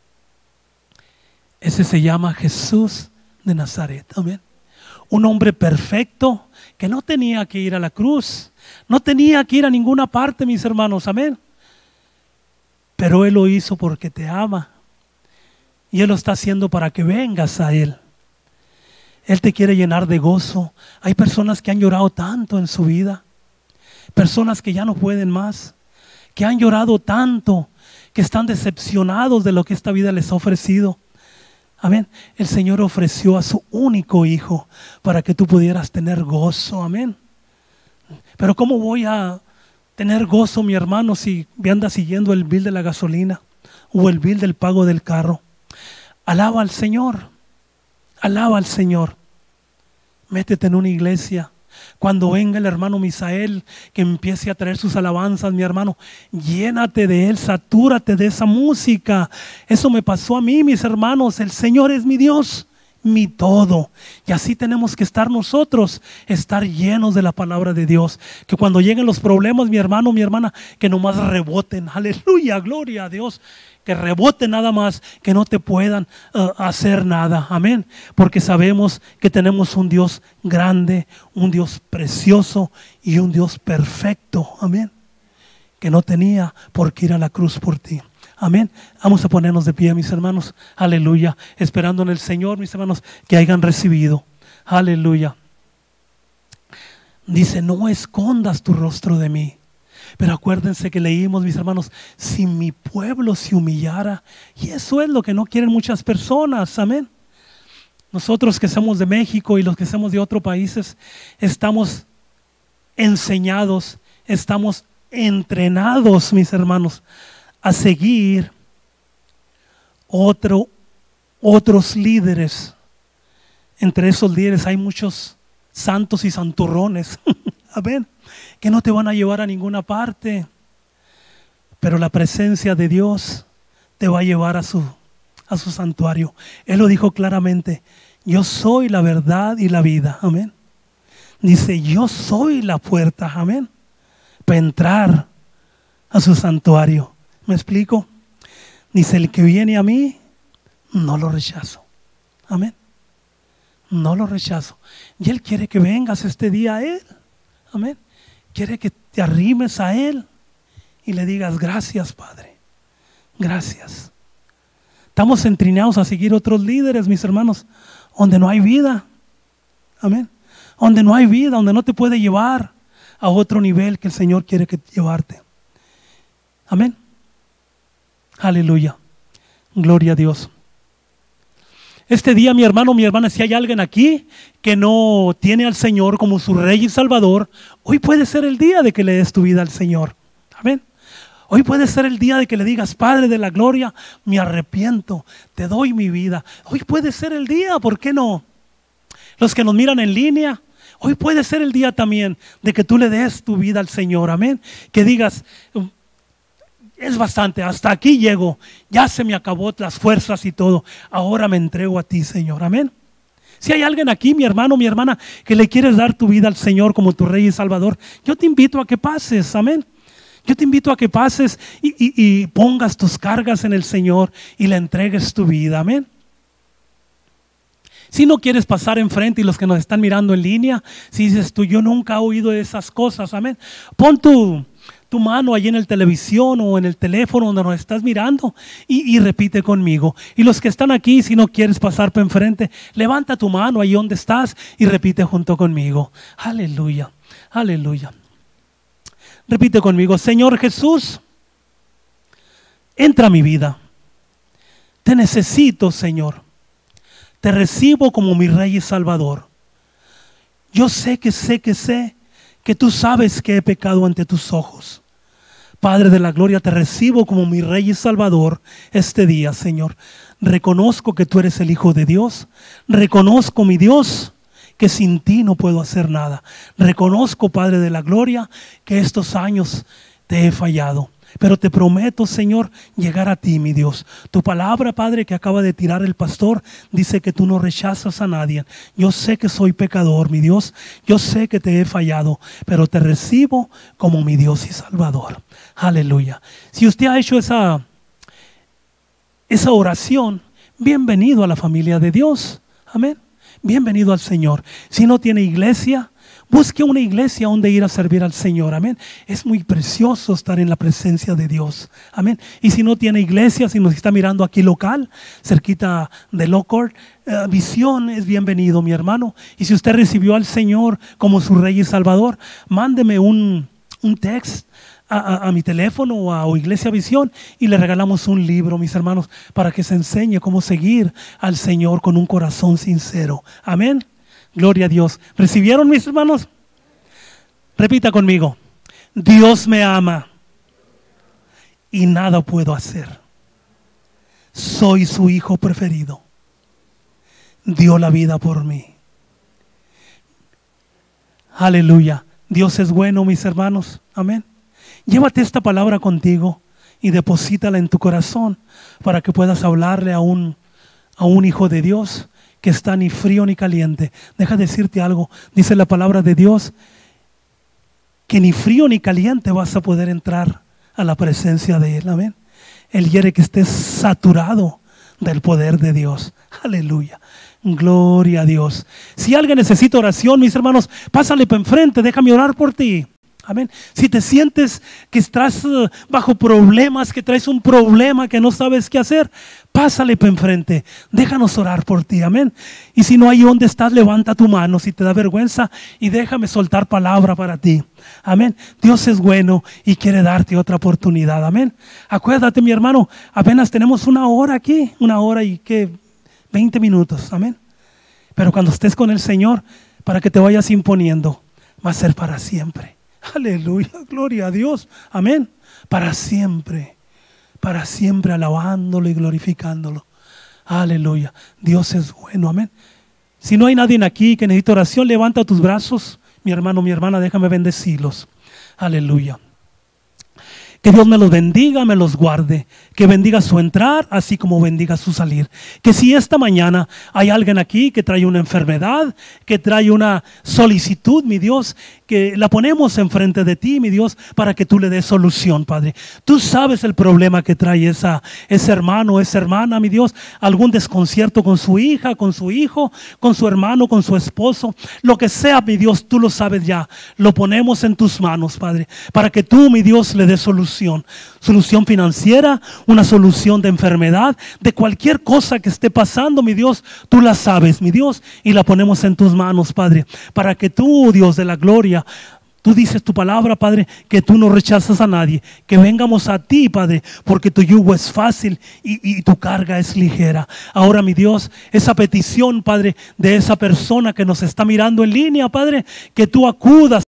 Ese se llama Jesús de Nazaret. Amén. Un hombre perfecto que no tenía que ir a la cruz, no tenía que ir a ninguna parte, mis hermanos. Amén. Pero Él lo hizo porque te ama. Y Él lo está haciendo para que vengas a Él. Él te quiere llenar de gozo. Hay personas que han llorado tanto en su vida. Personas que ya no pueden más. Que han llorado tanto. Que están decepcionados de lo que esta vida les ha ofrecido. Amén. El Señor ofreció a su único Hijo para que tú pudieras tener gozo. Amén. Pero ¿cómo voy a tener gozo, mi hermano, si me anda siguiendo el bill de la gasolina o el bill del pago del carro? Alaba al Señor, alaba al Señor. Métete en una iglesia. Cuando venga el hermano Misael, que empiece a traer sus alabanzas, mi hermano, llénate de él, satúrate de esa música. Eso me pasó a mí, mis hermanos. El Señor es mi Dios, mi todo. Y así tenemos que estar nosotros, estar llenos de la palabra de Dios. Que cuando lleguen los problemas, mi hermano, mi hermana, que nomás reboten. Aleluya, gloria a Dios. Que reboten nada más, que no te puedan uh, hacer nada. Amén. Porque sabemos que tenemos un Dios grande, un Dios precioso y un Dios perfecto. Amén. Que no tenía por qué ir a la cruz por ti. Amén. Vamos a ponernos de pie, mis hermanos. Aleluya. Esperando en el Señor, mis hermanos, que hayan recibido. Aleluya. Dice, no escondas tu rostro de mí. Pero acuérdense que leímos, mis hermanos, si mi pueblo se humillara. Y eso es lo que no quieren muchas personas. Amén. Nosotros que somos de México y los que somos de otros países, estamos enseñados, estamos entrenados, mis hermanos, a seguir otro, otros líderes. Entre esos líderes hay muchos santos y santurrones. Amén. Que no te van a llevar a ninguna parte. Pero la presencia de Dios te va a llevar a su, a su santuario. Él lo dijo claramente. Yo soy la verdad y la vida. Amén. Dice, yo soy la puerta. Amén. Para entrar a su santuario. ¿Me explico? Dice, el que viene a mí, no lo rechazo. Amén. No lo rechazo. Y Él quiere que vengas este día a Él. Amén. Quiere que te arrimes a Él y le digas, gracias, Padre. Gracias. Estamos entrenados a seguir otros líderes, mis hermanos, donde no hay vida. Amén. Donde no hay vida, donde no te puede llevar a otro nivel que el Señor quiere que llevarte. Amén. Aleluya. Gloria a Dios. Este día, mi hermano, mi hermana, si hay alguien aquí que no tiene al Señor como su Rey y Salvador, hoy puede ser el día de que le des tu vida al Señor. Amén. Hoy puede ser el día de que le digas, Padre de la gloria, me arrepiento, te doy mi vida. Hoy puede ser el día, ¿por qué no? los que nos miran en línea, hoy puede ser el día también de que tú le des tu vida al Señor, amén. Que digas, es bastante, hasta aquí llego, ya se me acabó las fuerzas y todo, ahora me entrego a ti, Señor, amén. Si hay alguien aquí, mi hermano, mi hermana, que le quieres dar tu vida al Señor como tu Rey y Salvador, yo te invito a que pases, amén. Yo te invito a que pases y, y, y pongas tus cargas en el Señor y le entregues tu vida, amén. Si no quieres pasar enfrente y los que nos están mirando en línea, si dices tú, yo nunca he oído de esas cosas, amén. Pon tu, tu mano ahí en el televisión o en el teléfono donde nos estás mirando y, y repite conmigo. Y los que están aquí, si no quieres pasar por enfrente, levanta tu mano ahí donde estás y repite junto conmigo. Aleluya, aleluya. Repite conmigo, Señor Jesús, entra a mi vida. Te necesito, Señor. Te recibo como mi Rey y Salvador. Yo sé que sé que sé que tú sabes que he pecado ante tus ojos. Padre de la gloria, te recibo como mi Rey y Salvador este día, Señor. Reconozco que tú eres el Hijo de Dios. Reconozco, mi Dios, que sin ti no puedo hacer nada. Reconozco, Padre de la gloria, que estos años te he fallado. Pero te prometo, Señor, llegar a ti, mi Dios. Tu palabra, Padre, que acaba de tirar el pastor, dice que tú no rechazas a nadie. Yo sé que soy pecador, mi Dios. Yo sé que te he fallado, pero te recibo como mi Dios y Salvador. Aleluya. Si usted ha hecho esa, esa oración, bienvenido a la familia de Dios. Amén. Bienvenido al Señor. Si no tiene iglesia, busque una iglesia donde ir a servir al Señor, amén. Es muy precioso estar en la presencia de Dios, amén. Y si no tiene iglesia, si nos está mirando aquí local, cerquita de Lockport, eh, Visión, es bienvenido, mi hermano. Y si usted recibió al Señor como su Rey y Salvador, mándeme un, un text a, a, a mi teléfono o a o Iglesia Visión y le regalamos un libro, mis hermanos, para que se enseñe cómo seguir al Señor con un corazón sincero, amén. Gloria a Dios. ¿Recibieron, mis hermanos? Repita conmigo. Dios me ama y nada puedo hacer. Soy su hijo preferido. Dio la vida por mí. Aleluya. Dios es bueno, mis hermanos. Amén. Llévate esta palabra contigo y deposítala en tu corazón para que puedas hablarle a un, a un hijo de Dios que está ni frío ni caliente. Deja decirte algo. Dice la palabra de Dios que ni frío ni caliente vas a poder entrar a la presencia de Él. Amén. Él quiere que estés saturado del poder de Dios. Aleluya. Gloria a Dios. Si alguien necesita oración, mis hermanos, pásale para enfrente. Déjame orar por ti. Amén. Si te sientes que estás uh, bajo problemas, que traes un problema que no sabes qué hacer, pásale para enfrente. Déjanos orar por ti. Amén. Y si no hay donde estás, levanta tu mano si te da vergüenza y déjame soltar palabra para ti. Amén. Dios es bueno y quiere darte otra oportunidad. Amén. Acuérdate, mi hermano, apenas tenemos una hora aquí, una hora y que veinte minutos. Amén. Pero cuando estés con el Señor, para que te vayas imponiendo, va a ser para siempre. Aleluya, gloria a Dios, amén. Para siempre, para siempre alabándolo y glorificándolo. Aleluya, Dios es bueno, amén. Si no hay nadie aquí que necesite oración, levanta tus brazos, mi hermano, mi hermana, déjame bendecirlos. Aleluya. Que Dios me los bendiga, me los guarde. Que bendiga su entrar, así como bendiga su salir. Que si esta mañana hay alguien aquí que trae una enfermedad, que trae una solicitud, mi Dios, que la ponemos enfrente de ti, mi Dios, para que tú le des solución, Padre. Tú sabes el problema que trae esa, ese hermano, esa hermana, mi Dios. Algún desconcierto con su hija, con su hijo, con su hermano, con su esposo. Lo que sea, mi Dios, tú lo sabes ya. Lo ponemos en tus manos, Padre, para que tú, mi Dios, le des solución. Solución financiera, una solución de enfermedad, de cualquier cosa que esté pasando, mi Dios, tú la sabes, mi Dios, y la ponemos en tus manos, Padre, para que tú, Dios de la gloria, tú dices tu palabra, Padre, que tú no rechazas a nadie, que vengamos a ti, Padre, porque tu yugo es fácil y, y tu carga es ligera. Ahora, mi Dios, esa petición, Padre, de esa persona que nos está mirando en línea, Padre, que tú acudas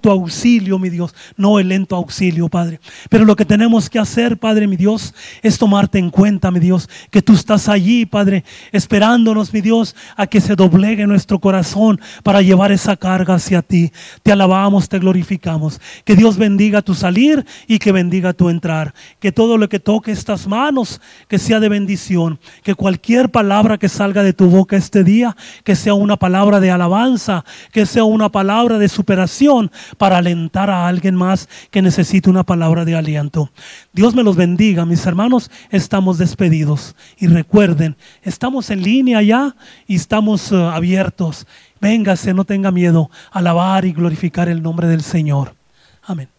pronto auxilio, mi Dios, no el lento auxilio, Padre. Pero lo que tenemos que hacer, Padre, mi Dios, es tomarte en cuenta, mi Dios, que tú estás allí, Padre, esperándonos, mi Dios, a que se doblegue nuestro corazón para llevar esa carga hacia ti. Te alabamos, te glorificamos. Que Dios bendiga tu salir y que bendiga tu entrar. Que todo lo que toque estas manos, que sea de bendición. Que cualquier palabra que salga de tu boca este día, que sea una palabra de alabanza, que sea una palabra de superación para alentar a alguien más que necesite una palabra de aliento. Dios me los bendiga, mis hermanos. Estamos despedidos y recuerden, estamos en línea ya y estamos uh, abiertos. Véngase, no tenga miedo, alabar y glorificar el nombre del Señor. Amén.